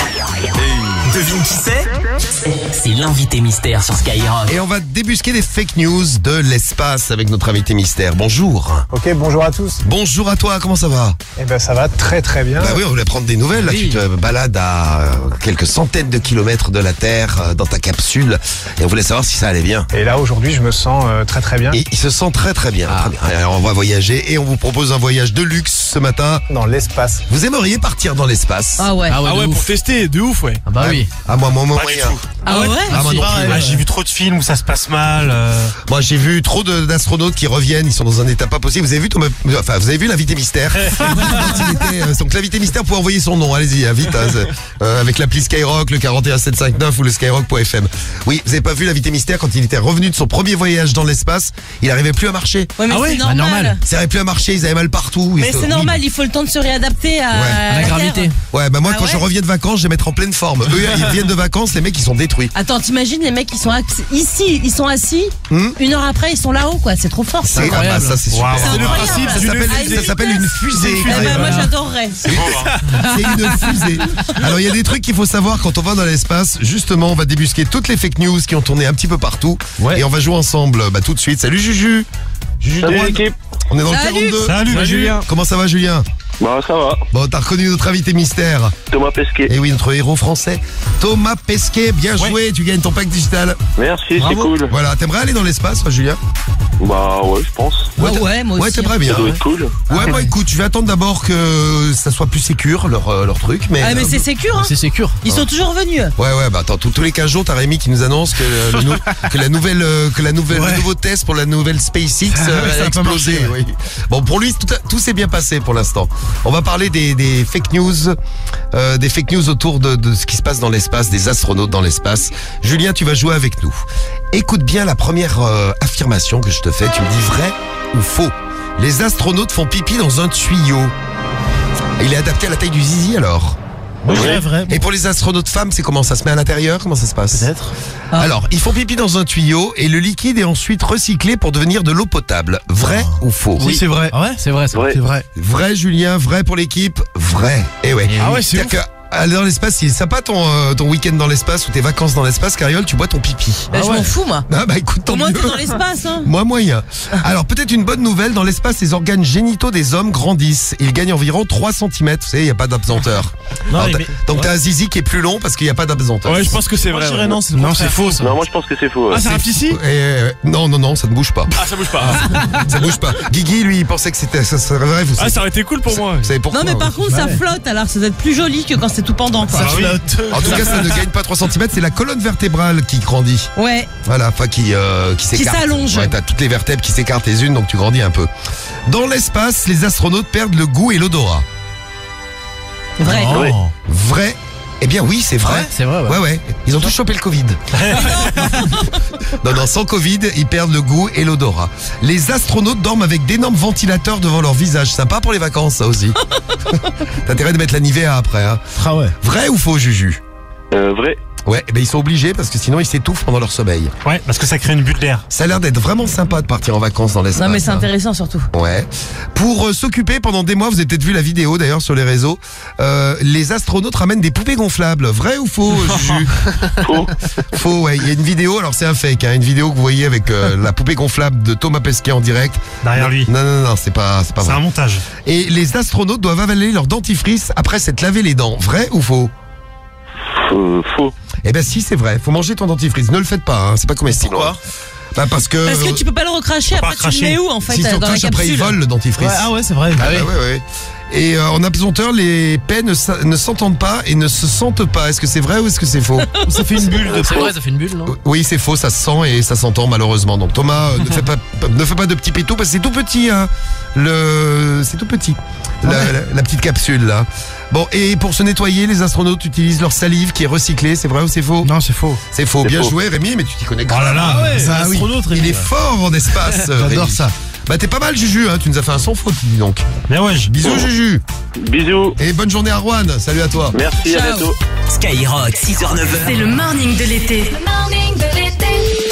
Devine qui c'est? C'est l'invité mystère sur Skyrock. Et on va débusquer des fake news de l'espace avec notre invité mystère. Bonjour. Ok, bonjour à tous. Bonjour à toi, comment ça va? Eh ben ça va très très bien. Bah oui, on voulait prendre des nouvelles. Là, tu te balades à euh, quelques centaines de kilomètres de la Terre euh, dans ta capsule et on voulait savoir si ça allait bien. Et là aujourd'hui je me sens euh, très très bien. Et il se sent très très bien. Très bien. Alors on va voyager et on vous propose un voyage de luxe ce matin. Dans l'espace. Vous aimeriez partir dans l'espace? Ah ouais. Ah ouais, pour tester, de ouf, ouais. Ah bah oui. Ah moi, moi, moi, Pas du moyen. tout. Ah ouais? Ah, moi non plus. Ah, j'ai vu trop de films où ça se passe mal. euh. Moi j'ai vu trop de- d'astronautes qui reviennent, ils sont dans un état pas possible. Vous avez vu Thomas, enfin vous avez vu l'invité mystère. Quand il était, euh, donc l'invité mystère pour envoyer son nom, allez-y, hein, vite, hein, c'est, euh, avec l'appli Skyrock, le quarante et un sept cent cinquante-neuf ou le skyrock point f m. Oui, vous avez pas vu l'invité mystère quand il était revenu de son premier voyage dans l'espace, il arrivait plus à marcher. Ouais, mais Ah ouais c'est Bah, normal. normal. Ça arrivait plus à marcher, ils avaient mal partout. Mais Ils- c'est normal, il faut le temps de se réadapter à, à la gravité. Ouais, bah moi Ah quand ouais je reviens de vacances, je vais mettre en pleine forme. Eux, ils viennent de vacances, les mecs ils sont détruits. Attends, t'imagines les mecs qui sont ax- ici, ils sont assis, Hmm une heure après ils sont là-haut quoi, c'est trop fort. C'est ah bah, ça c'est super. Waouh. C'est C'est le incroyable. principe Ça d'une s'appelle fusée. ça s'appelle une fusée. Eh ben, moi j'adorerais. C'est une fusée. Alors il y a des trucs qu'il faut savoir quand on va dans l'espace. Justement, on va débusquer toutes les fake news qui ont tourné un petit peu partout. Ouais. Et on va jouer ensemble bah, tout de suite. Salut Juju. Juju Salut Drone. l'équipe. On est dans Salut. le quarante-deux. Salut, Salut. Julien. Comment ça va Julien? Bah ça va. Bon, t'as reconnu notre invité mystère. Thomas Pesquet. Et oui, notre héros français. Thomas Pesquet, bien Ouais. joué. Tu gagnes ton pack digital. Merci, c'est cool. Voilà, t'aimerais aller dans l'espace, toi, Julien? Bah ouais, je pense. Ouais, t'a- ouais, moi Ouais, aussi. t'aimerais bien. Ça doit Ouais, être cool. ouais moi écoute, je vais attendre d'abord que ça soit plus sécure, leur, euh, leur truc. Mais, Ah mais euh, c'est sécure hein. C'est sécure. Ils sont toujours venus. Ouais ouais bah attends tous, tous les quinze jours t'as Rémi qui nous annonce que, le nou- que la nouvelle euh, que la nouvelle Ouais. le nouveau test pour la nouvelle SpaceX Ça- euh, ça a a pas explosé. marché, Oui. Bon pour lui tout, a- tout s'est bien passé pour l'instant. On va parler des, des fake news euh, des fake news autour de, de ce qui se passe dans l'espace, des astronautes dans l'espace. Julien, tu vas jouer avec nous. Écoute bien la première euh, affirmation que je te fais, tu me dis vrai ou faux. Les astronautes font pipi dans un tuyau. Il est adapté à la taille du zizi alors. Vrai, vrai. Et pour les astronautes femmes, c'est comment ça se met à l'intérieur? Comment ça se passe? Peut-être. Alors, ils font pipi dans un tuyau et le liquide est ensuite recyclé pour devenir de l'eau potable. Vrai ou faux? Oui, c'est vrai. Ah ouais, c'est vrai ça. C'est vrai. Vrai, Julien, vrai pour l'équipe, vrai. Et ouais. Ah ouais, c'est C'est-à-dire que aller dans l'espace, c'est sympa ton, euh, ton week-end dans l'espace ou tes vacances dans l'espace, Cariole, tu bois ton pipi. Bah, je m'en fous moi. Ah bah écoute, tant Au moins mieux. t'es dans l'espace hein. Moi moyen. Alors peut-être une bonne nouvelle, dans l'espace les organes génitaux des hommes grandissent. Ils gagnent environ trois centimètres, vous savez, il n'y a pas d'absenteur. Non, Alors, mais- t'as- donc t'as un zizi qui est plus long parce qu'il n'y a pas d'absenteur. Ouais, je pense que c'est Moi, vrai. je dirais ouais. non, c'est le Non, contraire. c'est faux ça. Non, moi je pense que c'est faux. ouais. Ah, c'est un petit si Et, non, non, non, ça ne bouge pas. Ah, ça bouge pas. Ça bouge pas. Guigui, lui, il pensait que c'était ça serait vrai. Vous Ah, savez, ça aurait été cool pour moi. vous savez pourquoi Non mais par ouais. contre ça flotte alors ça doit être plus joli que quand c'est tout pendant quoi. Ça Ah oui. En tout cas, ça ne gagne pas trois centimètres, c'est la colonne vertébrale qui grandit. Ouais. Voilà, enfin qui, euh, qui s'écarte. s'allonge. Ouais, t'as toutes les vertèbres qui s'écartent les unes, donc tu grandis un peu. Dans l'espace, les astronautes perdent le goût et l'odorat. Vrai. Oh. Vrai? Eh bien oui, c'est vrai. Ouais, c'est vrai, ouais. Ouais, ouais. Ils ont tous chopé le Covid. non, non, sans Covid, ils perdent le goût et l'odorat. Les astronautes dorment avec d'énormes ventilateurs devant leur visage. Sympa pour les vacances, ça aussi. T'as intérêt de mettre la Nivea après. Hein. Ah ouais. Vrai ou faux, Juju? Euh, vrai. Ouais, ben ils sont obligés parce que sinon ils s'étouffent pendant leur sommeil. Ouais, parce que ça crée une bulle d'air. Ça a l'air d'être vraiment sympa de partir en vacances dans l'espace. Non, mais c'est hein. intéressant surtout. Ouais. Pour euh, s'occuper pendant des mois, vous avez peut-être vu la vidéo d'ailleurs sur les réseaux, euh, les astronautes ramènent des poupées gonflables. Vrai ou faux, Juju? Faux. Faux, ouais. Il y a une vidéo, alors c'est un fake, hein, une vidéo que vous voyez avec euh, la poupée gonflable de Thomas Pesquet en direct. Derrière lui. Non, non, non, c'est pas, c'est pas C'est vrai. un montage. Et les astronautes doivent avaler leur dentifrice après s'être lavé les dents. Vrai ou faux? Euh, faux. Eh ben si, c'est vrai. Faut manger ton dentifrice. Ne le faites pas, hein. C'est pas comestible. Pourquoi? Bah parce que. Parce que tu peux pas le recracher, après tu le mets où en fait? Si euh, on dans la crache, après il capsule. vole le dentifrice. Ouais, ah ouais, c'est vrai. Ah ouais, ouais, ouais. Et euh, en apesanteur, les paix ne, sa- ne s'entendent pas et ne se sentent pas. Est-ce que c'est vrai ou est-ce que c'est faux? Ça fait une bulle de C'est vrai, ça fait une bulle, non? Oui, c'est faux, ça se sent et ça s'entend malheureusement. Donc Thomas, euh, ne fais pas, ne fais pas de petits pétous parce que c'est tout petit, hein. Le, c'est tout petit. La, la- la petite capsule là. Bon, et pour se nettoyer, les astronautes utilisent leur salive qui est recyclée. C'est vrai ou c'est faux? Non, c'est faux. C'est faux. C'est Bien faux. joué, Rémi, mais tu t'y connais. Oh là là, grave. ouais, bah oui. astronaute, Il Rémi. est fort en espace. J'adore Rémi. ça. Bah t'es pas mal, Juju. Hein. Tu nous as fait un sans faute, dis donc. Bien ouais, je- Bisous, Juju. Bisous. Et bonne journée à Rouen. Salut à toi. Merci, à Ciao. bientôt. Skyrock, six heures neuf C'est heures. le morning de l'été. Le morning de l'été.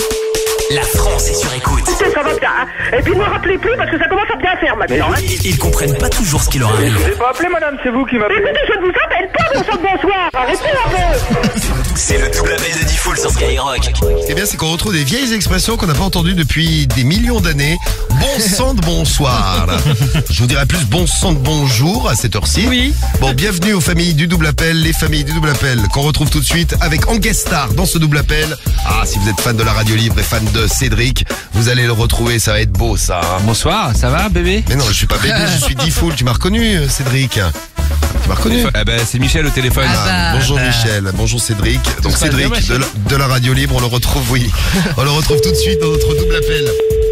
La France est sur écoute. Ça va bien. Et puis ne me rappelez plus parce que ça commence à bien faire maintenant. Hein. Ils, ils comprennent pas toujours ce qui leur arrive. Je vous ai pas appelé, madame, c'est vous qui m'appelez. Écoutez, je ne vous appelle pas, mon sang de bonsoir. Arrêtez un peu. C'est le double appel de Diffoul sur Skyrock. Ce qui est bien, c'est qu'on retrouve des vieilles expressions qu'on n'a pas entendues depuis des millions d'années. Bon sang de bonsoir. Je vous dirais plus bon sang de bonjour à cette heure-ci. Oui. Bon, bienvenue aux familles du double appel, les familles du double appel qu'on retrouve tout de suite avec en guest star dans ce double appel. Ah, si vous êtes fan de la radio libre et fan de Cédric, vous allez le retrouver, ça va être beau ça. hein. Bonsoir, ça va, bébé? Mais non, je suis pas bébé, je suis Diffoul. Tu m'as reconnu, euh, Cédric? Tu m'as reconnu? Eh ben, c'est Michel au téléphone. Ah bah. Bonjour Michel, bonjour Cédric. Donc se passe Cédric bien, ma de la, de la radio libre, on le retrouve, oui. On le retrouve tout de suite dans notre double appel.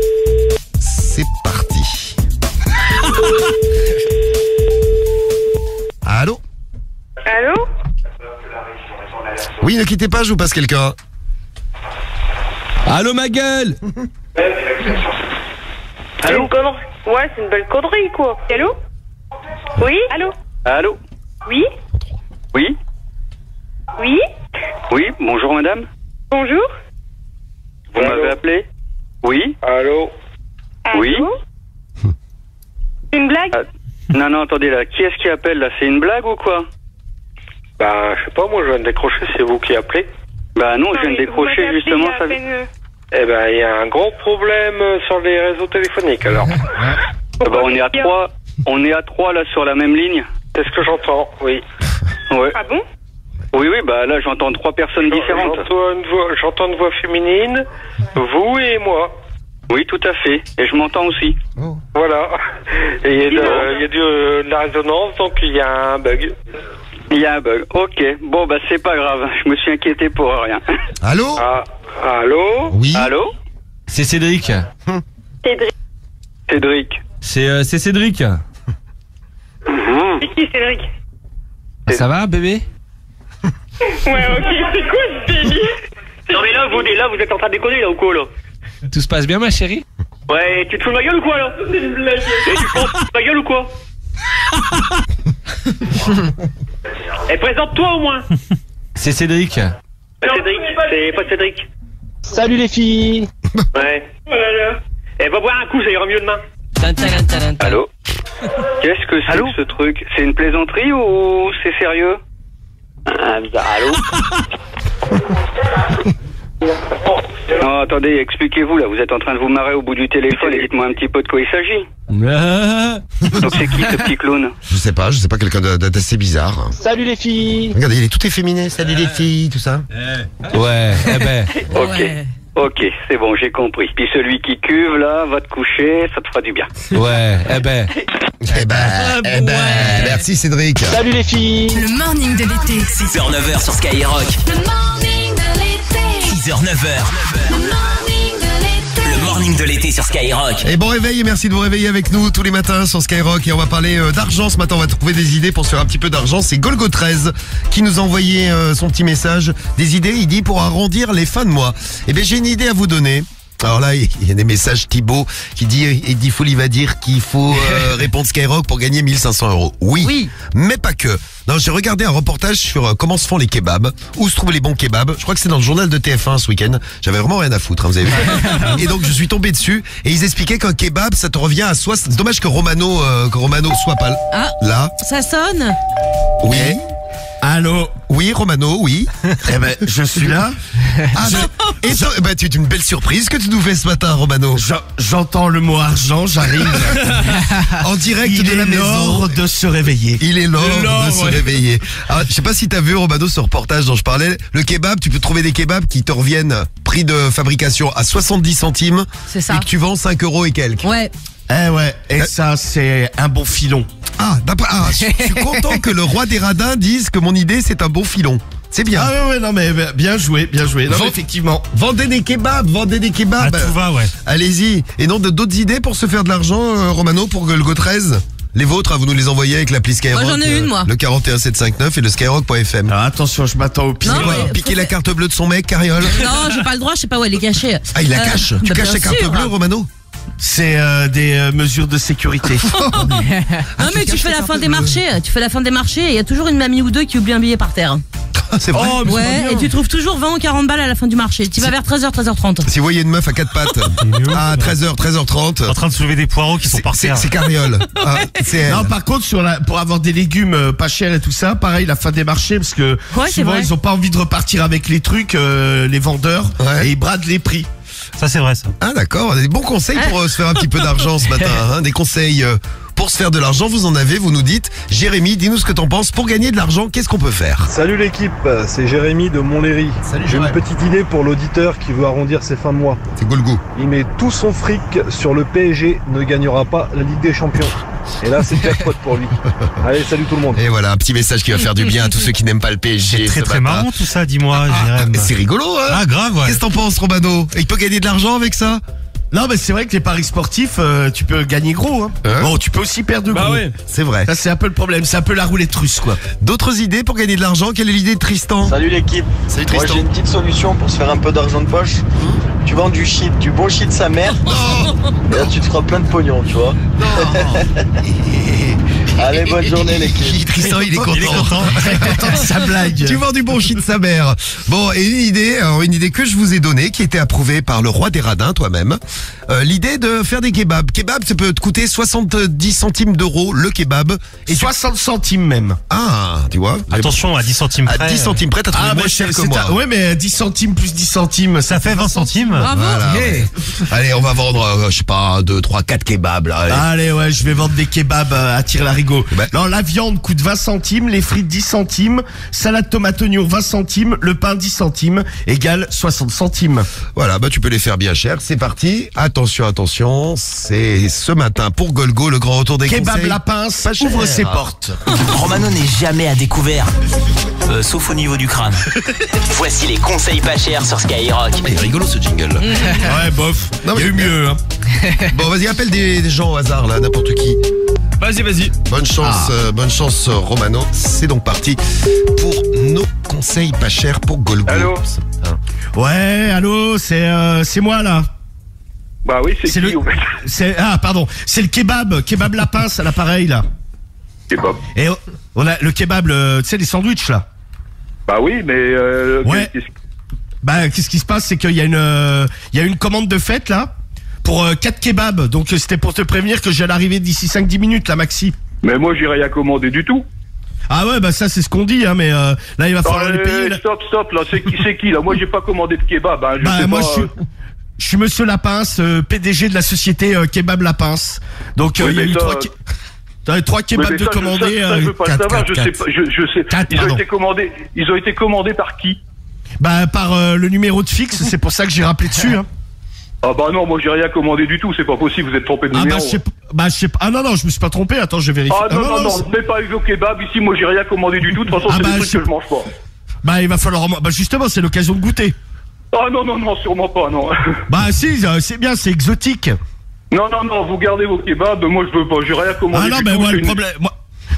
C'est parti. Allô? Allô? Oui, ne quittez pas, je vous passe quelqu'un. Allô, ma gueule? C'est une connerie. Ouais, c'est une belle connerie, quoi. Allô? Oui? Allô? Allô? Oui? Oui? Oui? Oui, bonjour madame. Bonjour? Vous m'avez appelé? Oui? Allô? Oui? C'est une blague? Ah, non, non, attendez là, qui est-ce qui appelle là? C'est une blague ou quoi? Bah, je sais pas, moi je viens de décrocher, c'est vous qui appelez. Bah non, je viens de décrocher justement. Ça... Eh ben, il y a un gros problème sur les réseaux téléphoniques, alors. Bah, on est à trois, on est à trois là sur la même ligne. C'est ce que j'entends, oui. Ouais. Ah bon? Oui, oui, bah là j'entends trois personnes différentes. J'entends une voix, j'entends une voix féminine, vous et moi. Oui, tout à fait. Et je m'entends aussi. Voilà. Et il y a, de, il y a de, de la résonance, donc il y a un bug. Il y a un bug. Ok. Bon, bah c'est pas grave. Je me suis inquiété pour rien. Allô? Ah, allô? Oui. Allô? C'est Cédric. Cédric. Cédric. C'est euh, c'est Cédric. Mmh. C'est qui, Cédric? Ça va, bébé? Ouais, ok, c'est quoi ce délire? Non mais là vous, là, vous êtes en train de déconner là ou quoi là? Tout se passe bien, ma chérie? Ouais, tu te fous de ma gueule ou quoi là? C'est une blague. Et tu te fous de ma gueule ou quoi? Eh, présente-toi au moins. C'est Cédric. Bah, Cédric, c'est pas Cédric. Salut les filles. Ouais. Oh là là. Eh, va boire un coup, ça ira mieux demain. Tan, tan, tan, tan, tan. Allô? Qu'est-ce que c'est que ce truc? C'est une plaisanterie ou c'est sérieux? Ah, bizarre. Allô? Non, attendez, expliquez-vous là, vous êtes en train de vous marrer au bout du téléphone et dites-moi un petit peu de quoi il s'agit. Donc c'est qui ce petit clown? Je sais pas, je sais pas, quelqu'un de- de- d'assez bizarre. Salut les filles. Regardez, il est tout efféminé. Salut les filles, tout ça. Ouais, eh ben. Ok, Ouais. ok, c'est bon, j'ai compris. Puis celui qui cuve là, va te coucher, ça te fera du bien. Ouais, eh ben. Eh ben, eh ben, merci Cédric. Salut les filles. Le morning de l'été. six heures neuf heures sur Skyrock. Le morning de l'été. six heures neuf heures. Le morning de l'été. Le morning de l'été sur Skyrock. Et bon réveil et merci de vous réveiller avec nous tous les matins sur Skyrock. Et on va parler euh, d'argent ce matin, on va trouver des idées pour se faire un petit peu d'argent. C'est Golgo treize qui nous a envoyé euh, son petit message. Des idées, il dit, pour arrondir les fins de mois. Eh bien j'ai une idée à vous donner. Alors là, il y a des messages. Thibaut qui dit, Eddie Fouli va dire qu'il faut euh, répondre Skyrock pour gagner mille cinq cents euros. Oui, Oui. mais pas que. Non, j'ai regardé un reportage sur euh, comment se font les kebabs, où se trouvent les bons kebabs. Je crois que c'est dans le journal de T F un ce week-end. J'avais vraiment rien à foutre, hein, vous avez vu. Et donc je suis tombé dessus et ils expliquaient qu'un kebab, ça te revient à soi. C'est dommage que Romano, euh, que Romano soit pas Ah, là. ça sonne. Oui. Allô? Oui, Romano, oui. Eh ben, je suis là. Ah, et toi, eh ben, tu es une belle surprise que tu nous fais ce matin, Romano. J'en- J'entends le mot argent, j'arrive. En direct Il de la est maison. l'heure de se réveiller. Il est l'heure L'heure, de se ouais. réveiller. Alors, je sais pas si t'as vu, Romano, ce reportage dont je parlais. Le kebab, tu peux trouver des kebabs qui te reviennent prix de fabrication à soixante-dix centimes. C'est ça. Et que tu vends cinq euros et quelques. Ouais. Eh ouais, et ça, c'est un bon filon. Ah, d'après- ah, je je suis content que le roi des radins dise que mon idée, c'est un bon filon. C'est bien. Ah ouais, ouais, non mais euh, bien joué, bien joué. Non, Vend- mais effectivement. Vendez des kebabs, vendez des kebabs. Ah, tout va, ouais. Allez-y. Et non, de- d'autres idées pour se faire de l'argent, euh, Romano, pour Golgo treize? Les vôtres, hein, vous nous les envoyez avec l'appli Skyrock. Moi, j'en ai une, euh, moi. Le quarante et un sept cent cinquante-neuf et le skyrock point f m. Alors attention, je m'attends au pire. Non, Quoi, mais piquer faut la faire- carte bleue de son mec, Carriole? Non, j'ai pas le droit, je sais pas où elle est cachée. Ah, il la Euh, cache. Tu bah, caches bien la carte sûr. bleue, Romano? C'est euh, des euh, mesures de sécurité. Non, mais tu caches fais la la fin carte des bleue. marchés. Tu fais la fin des marchés et il y a toujours une mamie ou deux qui oublie un billet par terre. C'est vrai. Oh, mais c'est pas Ouais, bien. et tu trouves toujours vingt ou quarante balles à la fin du marché. Tu vas vers treize heures, treize heures trente. Si vous voyez une meuf à quatre pattes, à treize heures, treize heures trente, En train de soulever des poireaux qui sont c'est par c'est- terre. c'est Carriole. Ah, c'est elle. Non, par contre, sur la, pour avoir des légumes euh, pas chers et tout ça, pareil, la fin des marchés, parce que Ouais, c'est souvent vrai. ils ont pas envie de repartir avec les trucs, euh, les vendeurs, Ouais. et ils bradent les prix. Ça, c'est vrai, ça. Ah d'accord, des bons conseils pour euh, se faire un petit peu d'argent ce matin. Hein. Des conseils euh, pour se faire de l'argent, vous en avez, vous nous dites. Jérémy, dis-nous ce que t'en penses. Pour gagner de l'argent, qu'est-ce qu'on peut faire? Salut l'équipe, c'est Jérémy de Montlhéry. Salut, J'ai une Jérémy. petite idée pour l'auditeur qui veut arrondir ses fins de mois. C'est Golgo. Il met tout son fric sur le P S G, ne gagnera pas la Ligue des Champions. Et là, c'est jackpot pour lui. Allez, salut tout le monde. Et voilà, un petit message qui va faire du bien à tous ceux qui n'aiment pas le P S G. C'est très ce très matin. marrant tout ça, dis-moi, Ah, Jérém. c'est rigolo, hein? Ah, grave, ouais. Qu'est-ce que t'en penses, Romano? Il peut gagner de l'argent avec ça? Non, mais c'est vrai que les paris sportifs, euh, tu peux gagner gros. Hein. Hein Bon, tu peux aussi perdre Bah gros. ouais. C'est vrai. Ça, c'est un peu le problème. C'est un peu la roulette russe, quoi. D'autres idées pour gagner de l'argent? Quelle est l'idée de Tristan? Salut l'équipe. Salut Moi Tristan. j'ai une petite solution pour se faire un peu d'argent de poche. Tu vends du shit, du bon shit sa mère. Et là tu te feras plein de pognon, tu vois. Allez, bonne journée l'équipe. Tristan, il est content. Il est content. Très content de sa blague. Tu vends du bon shit de sa mère. Bon, et une idée, alors une idée que je vous ai donnée, qui était approuvée par le roi des radins, toi-même. Euh, L'idée de faire des kebabs. Kebab, ça peut te coûter soixante-dix centimes d'euros le kebab. Et soixante centimes même. Ah, tu vois. Attention, à dix centimes À près. dix centimes près, t'as trouvé Ah, moins bah, cher c'est- que c'est moi. un- ouais, mais dix centimes plus dix centimes, Ça fait vingt centimes. Bravo. Voilà, ouais. Allez, on va vendre, euh, je sais pas, deux, trois, quatre kebabs, là. Allez. Allez, ouais, je vais vendre des kebabs euh, à tire-larigot. Bah. Non, la viande coûte vingt centimes, les frites dix centimes, salade tomate oignon vingt centimes, le pain dix centimes, égale soixante centimes. Voilà, bah tu peux les faire bien cher. C'est parti. Attention, attention. C'est ce matin pour Golgo, le grand retour des Kebab conseils. la pince, Pas cher. ouvre ses portes. Romano n'est jamais à découvert. Euh, sauf au niveau du crâne. Voici les conseils pas chers sur Skyrock. Ah, il est rigolo ce jingle. Ouais, bof. Non, Il y a eu mais- mieux, hein. Bon, vas-y, appelle des, des gens au hasard, là, n'importe qui. Vas-y, vas-y. Bonne chance, euh, bonne chance, euh, Romano. C'est donc parti pour nos conseils pas chers pour Golgo. Allô? Ouais, allô, c'est euh, c'est moi là. Bah oui, c'est C'est qui le- au fait? C'est ah pardon, c'est le kebab, kebab la pince à l'appareil là. Kebab. Et on a le kebab, le- tu sais les sandwichs là. Bah oui, mais euh, Ouais. qu'est-ce- Bah qu'est-ce qui se passe, c'est qu'il y a une euh, il y a une commande de fête là pour euh, quatre kebabs. Donc euh, c'était pour te prévenir que j'allais arriver d'ici cinq dix minutes là maxi. mais moi j'irai rien commander du tout. Ah ouais, bah ça c'est ce qu'on dit hein, mais euh, là il va Non, falloir les euh, payer. là. stop, stop, là, c'est qui, c'est qui là? Moi j'ai pas commandé de kebab, hein. Je Bah sais moi pas, je suis euh, je suis Monsieur Lapince, euh, P D G de la société euh, Kebab Lapince. Donc euh, Oui, il y a mais eu ça, trois, euh, ke- t'avais trois oui, kebabs mais de ça, je- commander. ça, ça, je veux pas le quatre, savoir, je quatre, sais quatre. pas, je, je sais. Quatre, Ils ont pardon. été commandés, ils ont été commandés par qui? Bah par euh, le numéro de fixe, c'est pour ça que j'ai rappelé dessus. Hein. Ah bah non, moi j'ai rien commandé du tout, c'est pas possible, vous êtes trompé de Ah numéro. bah je sais pas. Bah je sais pas. Ah non non, je me suis pas trompé. Attends, je vérifie. Ah non, non, non, c'est- mais pas avec vos kebabs, ici moi j'ai rien commandé du tout, de toute façon Ah c'est bah, des trucs je- que je mange pas. Bah il va falloir. Bah justement, c'est l'occasion de goûter. Ah non, non, non, sûrement pas, non. Bah si, euh, c'est bien, c'est exotique. Non, non, non, vous gardez vos kebabs, moi je veux pas, j'ai rien commandé Ah non, du mais tout. moi c'est le une- problème, moi,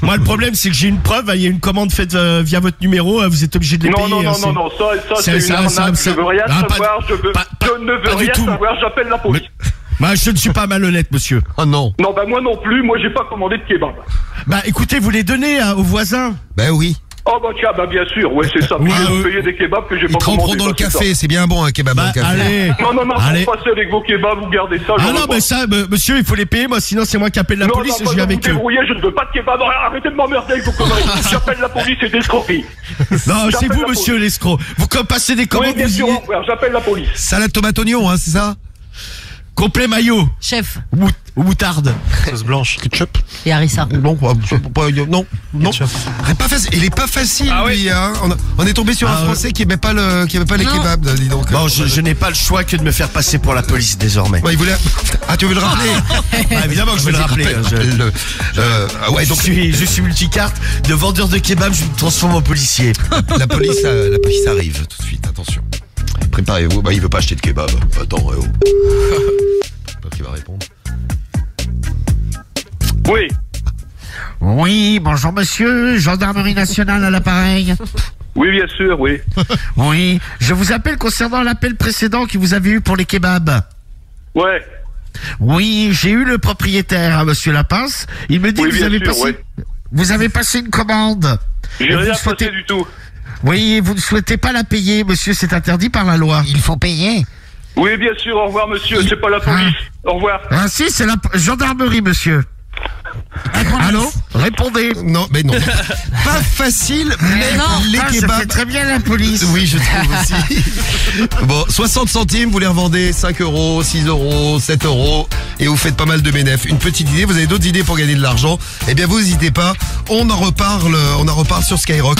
Moi, le problème, c'est que j'ai une preuve. Il y a une commande faite euh, via votre numéro. euh, Vous êtes obligé de les Non, payer. non, hein, non, c'est- non, non, ça, ça c'est une ça, arnaque, ça, je veux rien Ah, pas- savoir, je, veux, pas- pas- je ne veux pas du rien tout. savoir, j'appelle la police. Bah, je ne suis pas malhonnête, monsieur. Oh non. Non, bah moi non plus, moi j'ai pas commandé de kebab. Bah, écoutez, vous les donnez hein, aux voisins. Ben oui. Oh bah tiens, bah bien sûr, ouais c'est ça, Oui, puis euh, vous payez des kebabs que j'ai Ils pas tremperont commandé. dans le bah, c'est café, ça. c'est bien bon un kebab dans Bah, le café. allez. Non, non, non, Allez. vous passez avec vos kebabs, vous gardez ça. Ah j'en non, veux pas. mais ça, euh, monsieur, il faut les payer. Moi, sinon, c'est moi qui appelle la non, police non, et je viens avec vous eux. débrouillez, je ne veux pas de kebab, arrêtez de m'emmerder avec vos conneries. J'appelle la police et d'escroquerie. Non, c'est J'appelle vous, la monsieur l'escroc. Vous comme passez des Oui, commandes, bien vous sûr, y... frère, j'appelle la police. Salade tomate oignon, hein, c'est ça? Complet maillot. Chef. Ou, ou moutarde. Sauce blanche. Ketchup. Et Harissa. Non, pas- pas- non, non. C'est pas facile. Il est pas facile, Ah lui. Hein. On, a- on est tombé sur Ah un ouais. Français qui aimait pas le, qui aimait pas les Non. kebabs. Dis donc. Bon, je, je n'ai pas le choix que de me faire passer pour la police désormais. Ouais, il voulait. Ah, tu veux le rappeler? Ah, évidemment que je vais le Vas-y, rappeler. rappelle- hein, je- rappelle-le. Euh, ah ouais, je, donc suis, je suis multicarte. De vendeur de kebab, je me transforme en policier. la police, euh, la police arrive tout de suite. Attention. Préparez-vous. Bah, il veut pas acheter de kebab. Attends, eh oh. J'espère qu'il va répondre. Oui. Oui, bonjour monsieur, gendarmerie nationale à l'appareil. Oui, bien sûr, oui. Oui, je vous appelle concernant l'appel précédent que vous avez eu pour les kebabs. Ouais. Oui, j'ai eu le propriétaire, hein, monsieur Lapince. Il me dit Oui, que vous bien avez sûr, passé, ouais. vous avez passé une commande. J'ai Et vous rien souhaitez- passé du tout. Oui, vous ne souhaitez pas la payer, monsieur, c'est interdit par la loi. Il faut payer. Oui, bien sûr, au revoir, monsieur, c'est pas la police. Au revoir. Ah si, c'est la p- gendarmerie, monsieur. Allô? Répondez. Non, mais non. Pas facile, mais Non, les ah, ça kebabs. fait très bien la police. Oui, je trouve aussi. Bon, soixante centimes, vous les revendez cinq euros, six euros, sept euros, et vous faites pas mal de bénéfices. Une petite idée, vous avez d'autres idées pour gagner de l'argent? Eh bien, vous n'hésitez pas. On en reparle, on en reparle sur Skyrock.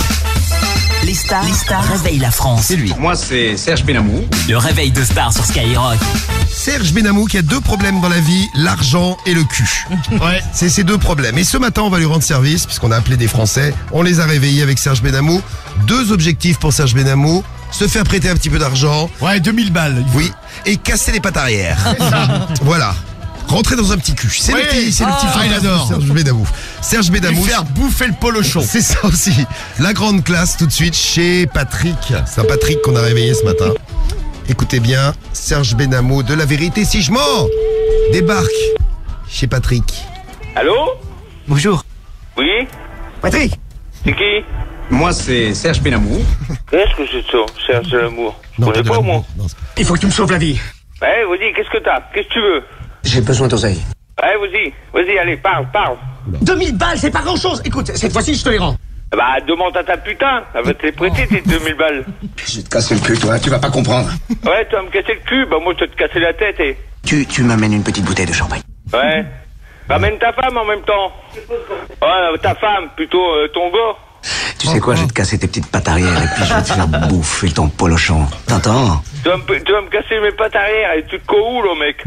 Les stars, les stars réveillent la France. C'est lui. Moi, c'est Serge Benamou. Le réveil de stars sur Skyrock. Serge Benamou qui a deux problèmes dans la vie, l'argent et le cul. Ouais. C'est ces deux problèmes. Et ce matin, on va lui rendre service, puisqu'on a appelé des Français. On les a réveillés avec Serge Benamou. Deux objectifs pour Serge Benamou. Se faire prêter un petit peu d'argent. Ouais, deux mille balles. Oui. Et casser les pattes arrière. Voilà. Rentrer dans un petit cul. C'est Oui. le petit, c'est le petit Ah, fantasme il adore. de Serge Benamou. Serge Benamou. Lui faire bouffer le polochon. C'est ça aussi. La grande classe tout de suite chez Patrick. C'est un Patrick qu'on a réveillé ce matin. Écoutez bien, Serge Benamou de La Vérité si je mens débarque chez Patrick. Allô? Bonjour. Oui? Patrick. C'est qui? Moi, c'est Serge Benamou. Qu'est-ce que c'est ça, Serge de l'amour? Je connais pas, moi. Il faut que tu me sauves la vie. Ouais, vas-y, qu'est-ce que t'as? Qu'est-ce que tu veux? J'ai besoin d'oseille. Ouais, vas-y, vas-y, allez, parle, parle. deux mille balles, c'est pas grand-chose. Écoute, cette fois-ci, je te les rends. Bah, demande à ta putain, elle va te les prêter, tes deux mille balles. Je vais te casser le cul, toi, tu vas pas comprendre. Ouais, tu vas me casser le cul, bah moi, je vais te casser la tête, et... Tu, tu m'amènes une petite bouteille de champagne. Ouais. Ramène ta femme en même temps. Ouais, ta femme, plutôt euh, ton gars. Tu sais quoi, je vais te casser tes petites pattes arrière et puis je vais te faire bouffer ton polochon. T'entends? Tu vas, me, tu vas me casser mes pattes arrière, et tu te co où, là, mec?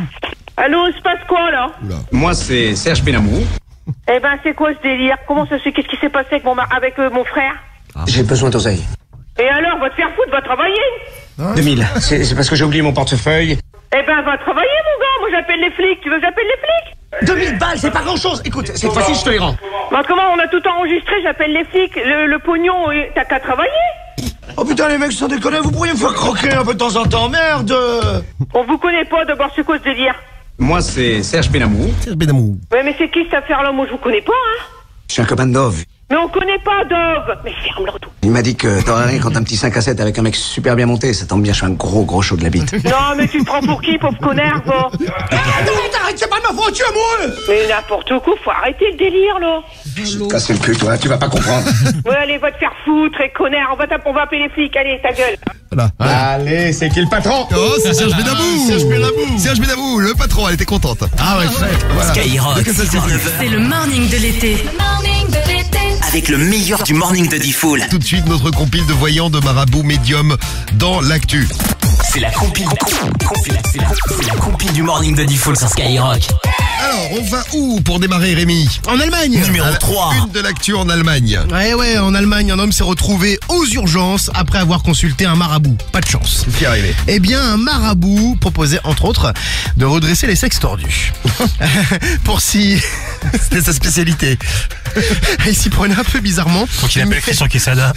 Allô, il se passe quoi là? Moi, c'est Serge Benamou. Eh ben, c'est quoi ce délire? Comment ça se fait? Qu'est-ce qui s'est passé avec mon, mar- avec, euh, mon frère? J'ai besoin d'oseille. Et alors, va te faire foutre, va travailler? deux mille. C'est c'est parce que j'ai oublié mon portefeuille. Eh ben, va travailler, mon gars. Moi, j'appelle les flics. Tu veux que j'appelle les flics? deux mille balles, c'est pas grand-chose. Écoute, cette fois-ci, je te les rends. Bah, comment on a tout enregistré? J'appelle les flics. Le, le pognon, euh, t'as qu'à travailler? Oh putain, les mecs, sans déconner, vous pourriez me faire croquer un peu de temps en temps, merde. On vous connaît pas, d'abord, c'est quoi ce délire? Moi, c'est Serge Benamou. Serge Benamou. Ouais, mais c'est qui cette affaire-là? Moi, je vous connais pas, hein? Je suis un copain de Dove. Mais on connaît pas, Dove. Mais ferme-le tout. Il m'a dit que t'aurais rien quand un petit cinq à sept avec un mec super bien monté. Ça tombe bien, je suis un gros gros chaud de la bite. Non, mais tu te prends pour qui, pauvre connard, va? Arrête, arrête, c'est pas de ma faute, tu es amoureux. Mais n'importe quoi, faut arrêter le délire, là. Je vais te casser le cul, toi, tu vas pas comprendre. Ouais, allez, va te faire foutre, et connard. On va, taper- on va appeler les flics. Allez, ta gueule. Voilà. Allez, c'est qui le patron? Oh, c'est Serge Benamou. Serge Benamou. Serge Benamou, le patron, elle était contente. Ah ouais, chouette. Voilà. Skyrock, De que ça six heures, neuf heures. C'est le morning de l'été. Morning de l'été. Avec le meilleur du morning de Diffoul. Tout de suite, notre compile de voyants de marabout médium dans l'actu. C'est la compile. compile- C'est la, c'est la compile du morning de Diffoul sur Skyrock. Alors, on va où pour démarrer, Rémi? En Allemagne. Numéro À la trois. Une de l'actu en Allemagne. Ouais, ouais, en Allemagne, un homme s'est retrouvé aux urgences après avoir consulté un marabout. Pas de chance. Qu'est-ce qui est arrivé? Eh bien, un marabout proposait, entre autres, de redresser les sexes tordus. Pour s'y... C'était sa spécialité. Il s'y prenait un peu bizarrement. Faut qu'il appelle Christian Quesada.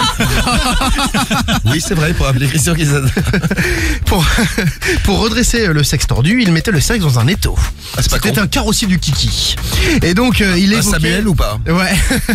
Oui, c'est vrai, pour appeler Christian Quesada. Pour, pour redresser le sexe tordu, il mettait le sexe dans un étau. Ah, c'est pas C'était con. un carrossier du kiki. Et donc, euh, il Ah, évoquait... Samuel ou pas? Ouais.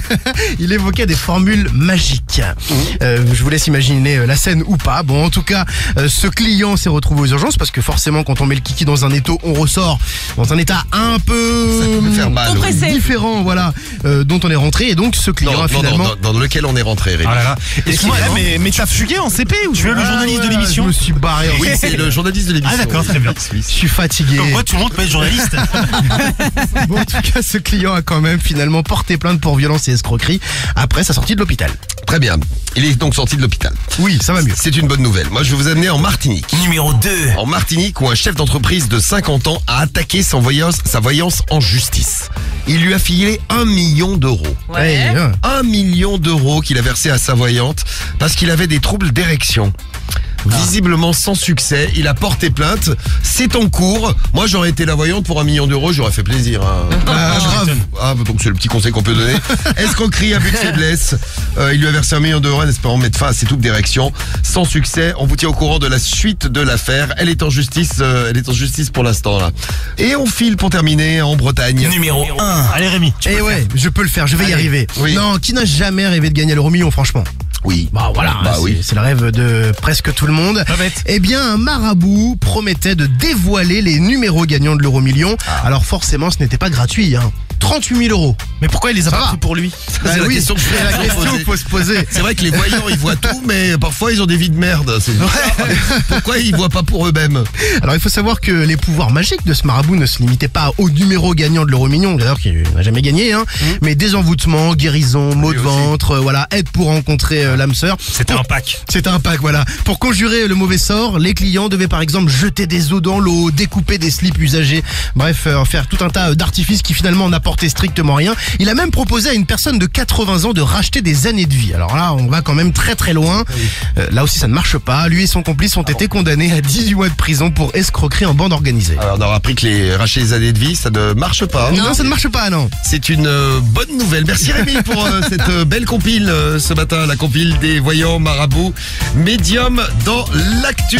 Il évoquait des formules magiques. Euh, je vous laisse imaginer euh, la scène ou pas. Bon, en tout cas, euh, ce client s'est retrouvé aux urgences parce que forcément, quand on met le kiki dans un étau, on ressort dans un état un peu Ça peut faire mal, Compressé. oui. différent, voilà, euh, dont on est rentré. Et donc, ce client Non, a non, finalement... non, dans, dans lequel on est rentré, Rémi. Ah là là. Excuse-moi, Excuse-moi, mais, mais t'as fugué en C P ou tu es le Ah journaliste ouais, de l'émission? Je me suis barré. Oui, c'est le journaliste de l'émission. Ah d'accord, très bien. Je suis fatigué. Comme quoi tout le monde peut être journaliste. Bon, en tout cas, ce client a quand même finalement porté plainte pour violence et escroquerie après sa sortie de l'hôpital. Très bien. Il est donc sorti de l'hôpital. Oui, ça va mieux. C'est une bonne nouvelle. Moi, je vais vous amener en Martinique. Numéro deux. En Martinique, où un chef d'entreprise de cinquante ans a attaqué son voyance, sa voyance en justice. Il lui a filé un million d'euros. Ouais. Hey, hein. Un million d'euros qu'il a versé à sa voyante parce qu'il avait des troubles d'érection. Visiblement sans succès, il a porté plainte. C'est en cours. Moi, j'aurais été la voyante pour un million d'euros, j'aurais fait plaisir. Hein. Ah, grave. Ah, donc c'est le petit conseil qu'on peut donner. Escroquerie, abus de faiblesse. Euh, il lui a versé un million d'euros en espérant mettre fin à ses troubles d'érection. Sans succès, on vous tient au courant de la suite de l'affaire. Elle est en justice, euh, elle est en justice pour l'instant là. Et on file pour terminer en Bretagne. Numéro un. Allez Rémi. tu Eh peux ouais, le je peux le faire, je vais y Allez. arriver. Oui. Non, qui n'a jamais rêvé de gagner l'euro million, franchement? Oui. Bah voilà, Bah c'est, oui. c'est le rêve de presque tout le monde. Pas bête. Eh bien, un marabout promettait de dévoiler les numéros gagnants de l'euro million. Ah. Alors forcément, ce n'était pas gratuit, hein. trente-huit mille euros. Mais pourquoi il les a Ça pas va. pris pour lui? Bah C'est la oui, question que je c'est la voulais question poser. qu'il faut se poser. C'est vrai que les voyants, ils voient tout, mais parfois ils ont des vies de merde. C'est Pourquoi ils voient pas pour eux-mêmes? Alors il faut savoir que les pouvoirs magiques de ce marabout ne se limitaient pas au numéro gagnant de l'euro million, d'ailleurs qui n'a jamais gagné, hein, mais désenvoûtement, guérison, maux de aussi. ventre, euh, voilà, aide pour rencontrer euh, l'âme sœur. C'était un pack. C'était un pack, voilà. Pour conjurer le mauvais sort, les clients devaient par exemple jeter des os dans l'eau, découper des slips usagés, bref, euh, faire tout un tas d'artifices qui finalement n'apportaient strictement rien. Il a même proposé à une personne de quatre-vingts ans de racheter des années de vie. Alors là, on va quand même très très loin. Euh, là aussi, ça ne marche pas. Lui et son complice ont été condamnés à dix-huit mois de prison pour escroquerie en bande organisée. Alors on aura appris que les racheter les années de vie, ça ne marche pas. Non, ça ne marche pas, non. C'est une euh, bonne nouvelle. Merci Rémi pour euh, cette euh, belle compile euh, ce matin, la compile des voyants marabouts médium dans l'actu.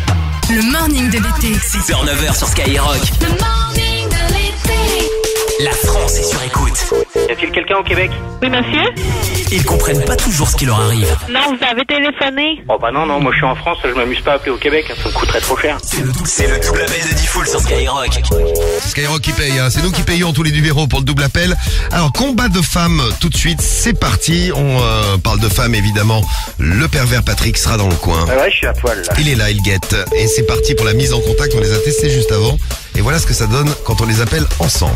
Le morning de l'été. six heures neuf heures sur Skyrock. Le morning de l'été. La France est sur écoute. Y a-t-il quelqu'un au Québec? Oui, monsieur? Ils comprennent pas toujours ce qui leur arrive. Non, vous avez téléphoné? Oh bah non, non, moi je suis en France, je m'amuse pas à appeler au Québec, ça me coûterait trop cher. C'est le, c'est le double appel de Diffoul sur Skyrock. C'est Skyrock qui paye, hein. C'est nous qui payons tous les numéros pour le double appel. Alors combat de femmes tout de suite, c'est parti. On euh, parle de femmes évidemment. Le pervers Patrick sera dans le coin. Ah ouais, je suis à poil là. Il est là, il guette. Et c'est parti pour la mise en contact, on les a testés juste avant. Et voilà ce que ça donne quand on les appelle ensemble.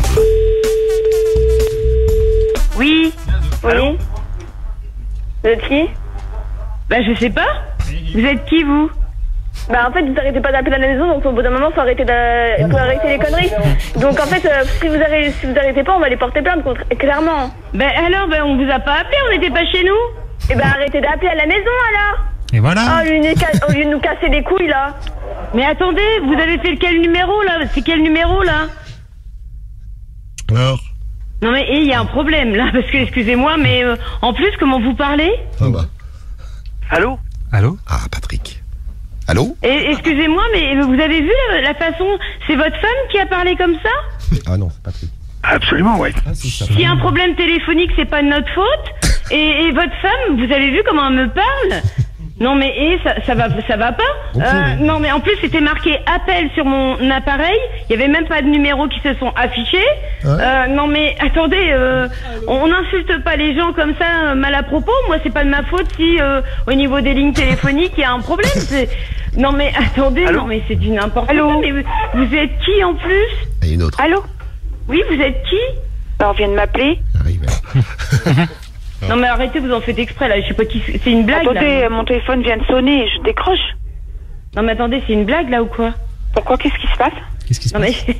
Oui. Allô? Vous êtes qui? Bah, je sais pas. Vous êtes qui, vous? Bah en fait vous arrêtez pas d'appeler à la maison, donc au bout d'un moment faut arrêter, d'a- faut arrêter les conneries. Donc en fait euh, si vous arrêtez, si vous arrêtez pas on va les porter plainte contre, clairement. Bah alors, bah on vous a pas appelé, on n'était pas chez nous. Et bah arrêtez d'appeler à la maison alors. Et voilà. Oh, au lieu de nous ca- au lieu de nous casser les couilles là. Mais attendez, vous avez fait quel numéro là? C'est quel numéro là? Alors Non mais il y a un problème là, parce que excusez-moi, mais euh, en plus comment vous parlez? Ah bah. Allô? Allô? Ah Patrick. Allô? Et excusez-moi, mais vous avez vu la, la façon, c'est votre femme qui a parlé comme ça? Ah non, c'est Patrick. Absolument, ouais. S'il y a un problème téléphonique, c'est pas de notre faute. Et, et votre femme, vous avez vu comment elle me parle? Non mais et ça, ça va, ça va pas. Euh, non mais en plus c'était marqué appel sur mon appareil. Il y avait même pas de numéros qui se sont affichés. Euh, non mais attendez, euh, on n'insulte pas les gens comme ça euh, mal à propos. Moi c'est pas de ma faute si euh, au niveau des lignes téléphoniques il y a un problème. C'est... Non mais attendez, Allô? non mais c'est du n'importe quoi. Mais vous, vous êtes qui en plus? Et une autre. Allô? Oui, vous êtes qui? On vient de m'appeler. Arrive. Non mais arrêtez, vous en faites exprès là. Je sais pas qui. C'est une blague. Attendez, là. mon téléphone vient de sonner. Je décroche. Non mais attendez, c'est une blague là ou quoi? Pourquoi? Qu'est-ce qui se passe? Qu'est-ce qui se Non passe mais...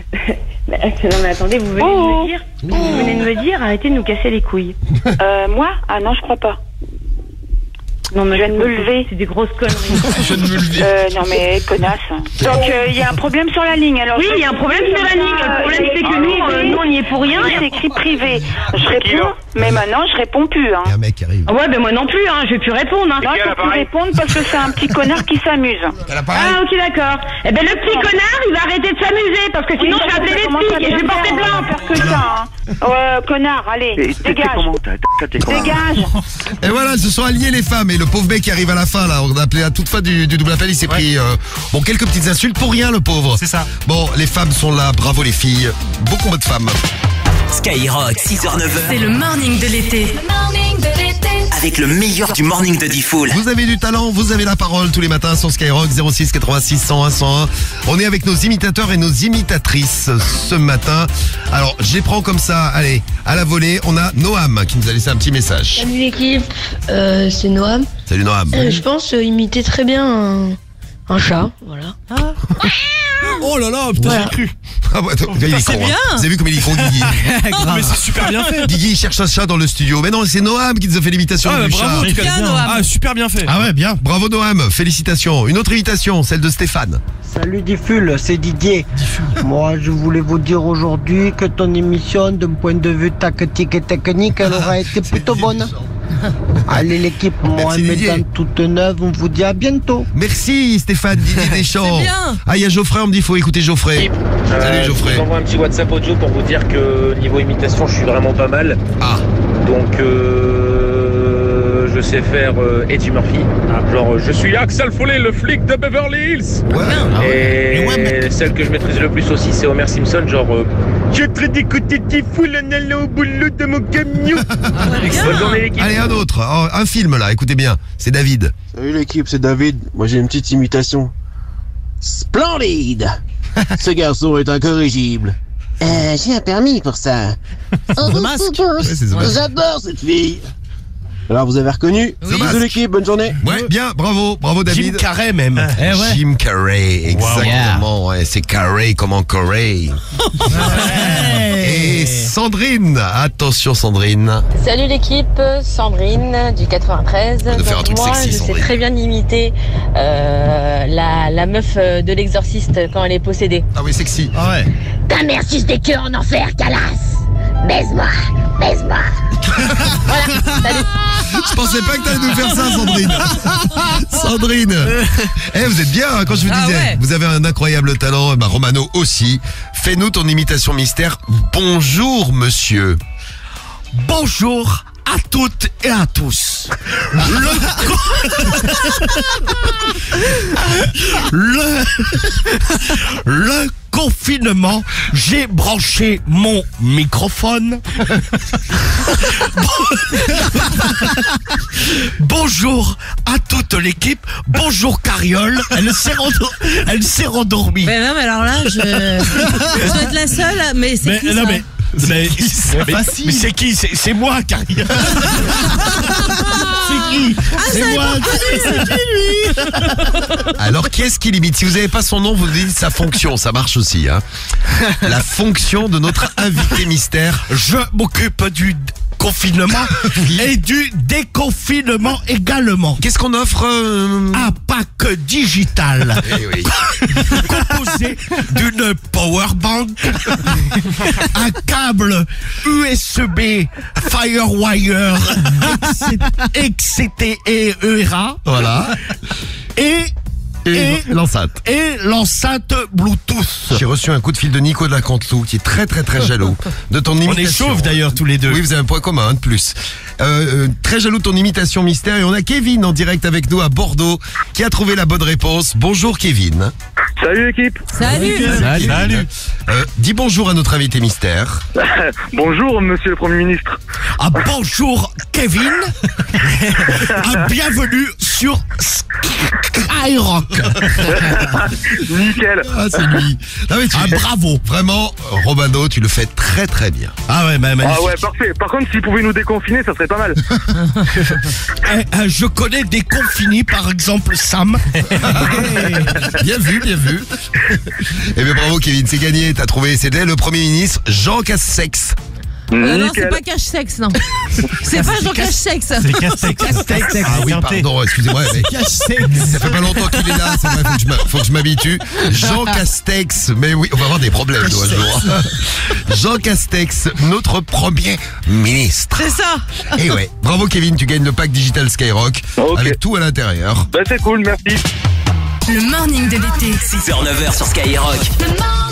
non mais attendez, vous venez Oh. de me dire, vous venez de me dire, arrêtez de nous casser les couilles. Euh, moi? Ah non, je crois pas. Non mais Je viens de me lever. C'est des grosses conneries. Je ne me le dis. Euh, non mais connasse. Donc il y a un problème sur la ligne. Alors Oui, je- il y a un problème sur la ligne. Le problème c'est que nous, euh, nous on y est pour rien. Oui, c'est écrit privé. Je réponds, mais maintenant je réponds plus. Hein. Il y a un mec qui arrive. Ah ouais, ben moi non plus, hein, je vais plus répondre. Hein. Non, il faut plus répondre parce que c'est un petit connard qui s'amuse. Ah ok d'accord. Eh ben le petit connard, il va arrêter de s'amuser parce que sinon je vais appeler les flics et je vais porter plainte. Faire que ça. Hein. Ouais, connard, allez, dégage. Dégage. Et voilà, se sont alliés les femmes. Et le pauvre mec qui arrive à la fin, là, on a appelé à toute fin du, du double appel, il s'est pris euh, bon quelques petites insultes pour rien, le pauvre. C'est ça. Bon, les femmes sont là, bravo les filles. Beaucoup de femmes. Skyrock, six heures neuf C'est heures. le morning de l'été. Morning de l'été. Avec le meilleur du morning de Diffoul. Vous avez du talent, vous avez la parole tous les matins sur Skyrock zéro six quatre-vingt-six cent un cent un. On est avec nos imitateurs et nos imitatrices ce matin. Alors, je les prends comme ça, allez, à la volée. On a Noam qui nous a laissé un petit message. Salut l'équipe, euh, c'est Noam. Salut Noam. Euh, je pense euh, imiter très bien un, un chat, voilà. Oh là là, putain, Voilà. j'ai cru. Ah ouais, attends, il est c'est con, hein. bien. Vous avez vu comme il est con, Guigui. Mais c'est super bien fait. Guigui il cherche un chat dans le studio. Mais non, c'est Noam qui nous a fait l'imitation Ah, du bravo, chat. tu connais bien. Ah, super bien fait. Ah ouais, bien. Bravo Noam, félicitations. Une autre imitation, celle de Stéphane. Salut Difful, c'est Didier. Moi, je voulais vous dire aujourd'hui que ton émission, d'un point de vue tactique et technique, elle aura été plutôt bonne. Allez l'équipe, moi, étant toute neuve, on vous dit à bientôt. Merci Stéphane, Didier Deschamps. C'est bien. Ah, il y a Geoffrey, on me dit il faut écouter Geoffrey. Salut Geoffrey. Je vous envoie un petit WhatsApp audio pour vous dire que niveau imitation, je suis vraiment pas mal. Ah. Donc, euh, je sais faire euh, Eddie Murphy. Genre, je suis Axel Foley, le flic de Beverly Hills. Et celle que je maîtrise le plus aussi, c'est Homer Simpson. Genre, euh, je traite d'écouter Diffoul en allant au boulot de mon camion. Bonne journée l'équipe. Allez, un autre. Oh, un film là, écoutez bien. C'est David. Salut l'équipe, c'est David. Moi j'ai une petite imitation. Splendide. Ce garçon est incorrigible. Euh, j'ai un permis pour ça. Oh, The Mask. Ouais, c'est The Mask. J'adore cette fille. Alors vous avez reconnu? The Mask. Bisous l'équipe, bonne journée. Ouais, bien, bravo, bravo David. Jim Carrey même. Eh ouais. Jim Carrey, exactement. Ouais, c'est Carrey comme en Corée. Et Sandrine, attention Sandrine. Salut l'équipe, Sandrine du quatre-vingt-treize. On va nous faire un truc moi, sexy, je sais Sandrine. très bien imiter euh, la, la meuf de l'exorciste quand elle est possédée. Ah oui, sexy. Ah ouais. Ta mère suce des queues en enfer, Calas. Baise-moi, baise-moi. Voilà, salut. Je pensais pas que t'allais nous faire ça, Sandrine. Sandrine. Eh, vous êtes bien, hein, quand je vous Ah disais. ouais. Vous avez un incroyable talent. Bah, Romano aussi. Fais-nous ton imitation mystère. Bonjour, monsieur. Bonjour à toutes et à tous. Le, le confinement, j'ai branché mon microphone. Bonjour à toute l'équipe. Bonjour Cariole. Elle s'est rendo- elle s'est rendormie. Mais non, mais alors là, je, je dois être la seule, mais c'est Mais qui non ça mais mais, mais, mais c'est qui? C'est c'est moi, Cariole. C'est qui? Ah, C'est ça moi. est pas connu, c'est qui lui? Alors, qui est-ce qui l'imite? Si vous n'avez pas son nom, vous dites sa fonction. Ça marche aussi, hein. La fonction de notre invité mystère. Je m'occupe du confinement et du déconfinement également. Qu'est-ce qu'on offre euh... Un pack digital Eh oui. composé d'une powerbank, un câble U S B Firewire X T E R A. Voilà. Et Et, l'enceinte. Et l'enceinte Bluetooth. J'ai reçu un coup de fil de Nico de la Canteloup qui est très très très jaloux de ton imitation. On est chauves d'ailleurs tous les deux. Oui, vous avez un point commun, un de plus. Euh, euh, très jaloux de ton imitation mystère. Et on a Kevin en direct avec nous à Bordeaux qui a trouvé la bonne réponse. Bonjour Kevin. Salut l'équipe. Salut. Salut. Salut. Euh, dis bonjour à notre invité mystère. Bonjour monsieur le Premier ministre. Ah, bonjour Kevin. Ah, bienvenue sur Skyrock. Skyrock. Nickel. Ah, c'est lui. Non, mais tu- Ah, bravo. Vraiment, Romano, tu le fais très très bien. Ah ouais, bah, magnifique. Ah ouais, parfait. Par contre, s'il pouvait nous déconfiner, ça serait pas mal. Eh, eh, je connais des confinés, par exemple Sam. Bien vu, bien vu. Eh bien bravo Kevin, c'est gagné, t'as trouvé, c'était le Premier ministre Jean Castex. Euh, non, c'est pas cache-sexe, non. C'est pas Jean Cache-sexe. C'est Castex. Ah oui, pardon, excusez-moi, mais ça fait pas longtemps qu'il est là, c'est vrai, faut que je m'a- faut que je m'habitue. Jean Castex, mais oui, on va avoir des problèmes nous, un jour. Jean Castex, notre Premier ministre. C'est ça. Et ouais, bravo Kevin, tu gagnes le pack digital Skyrock Ok. avec tout à l'intérieur. Bah c'est cool, merci. Le morning de l'été. six heures neuf heures sur Skyrock. Le morning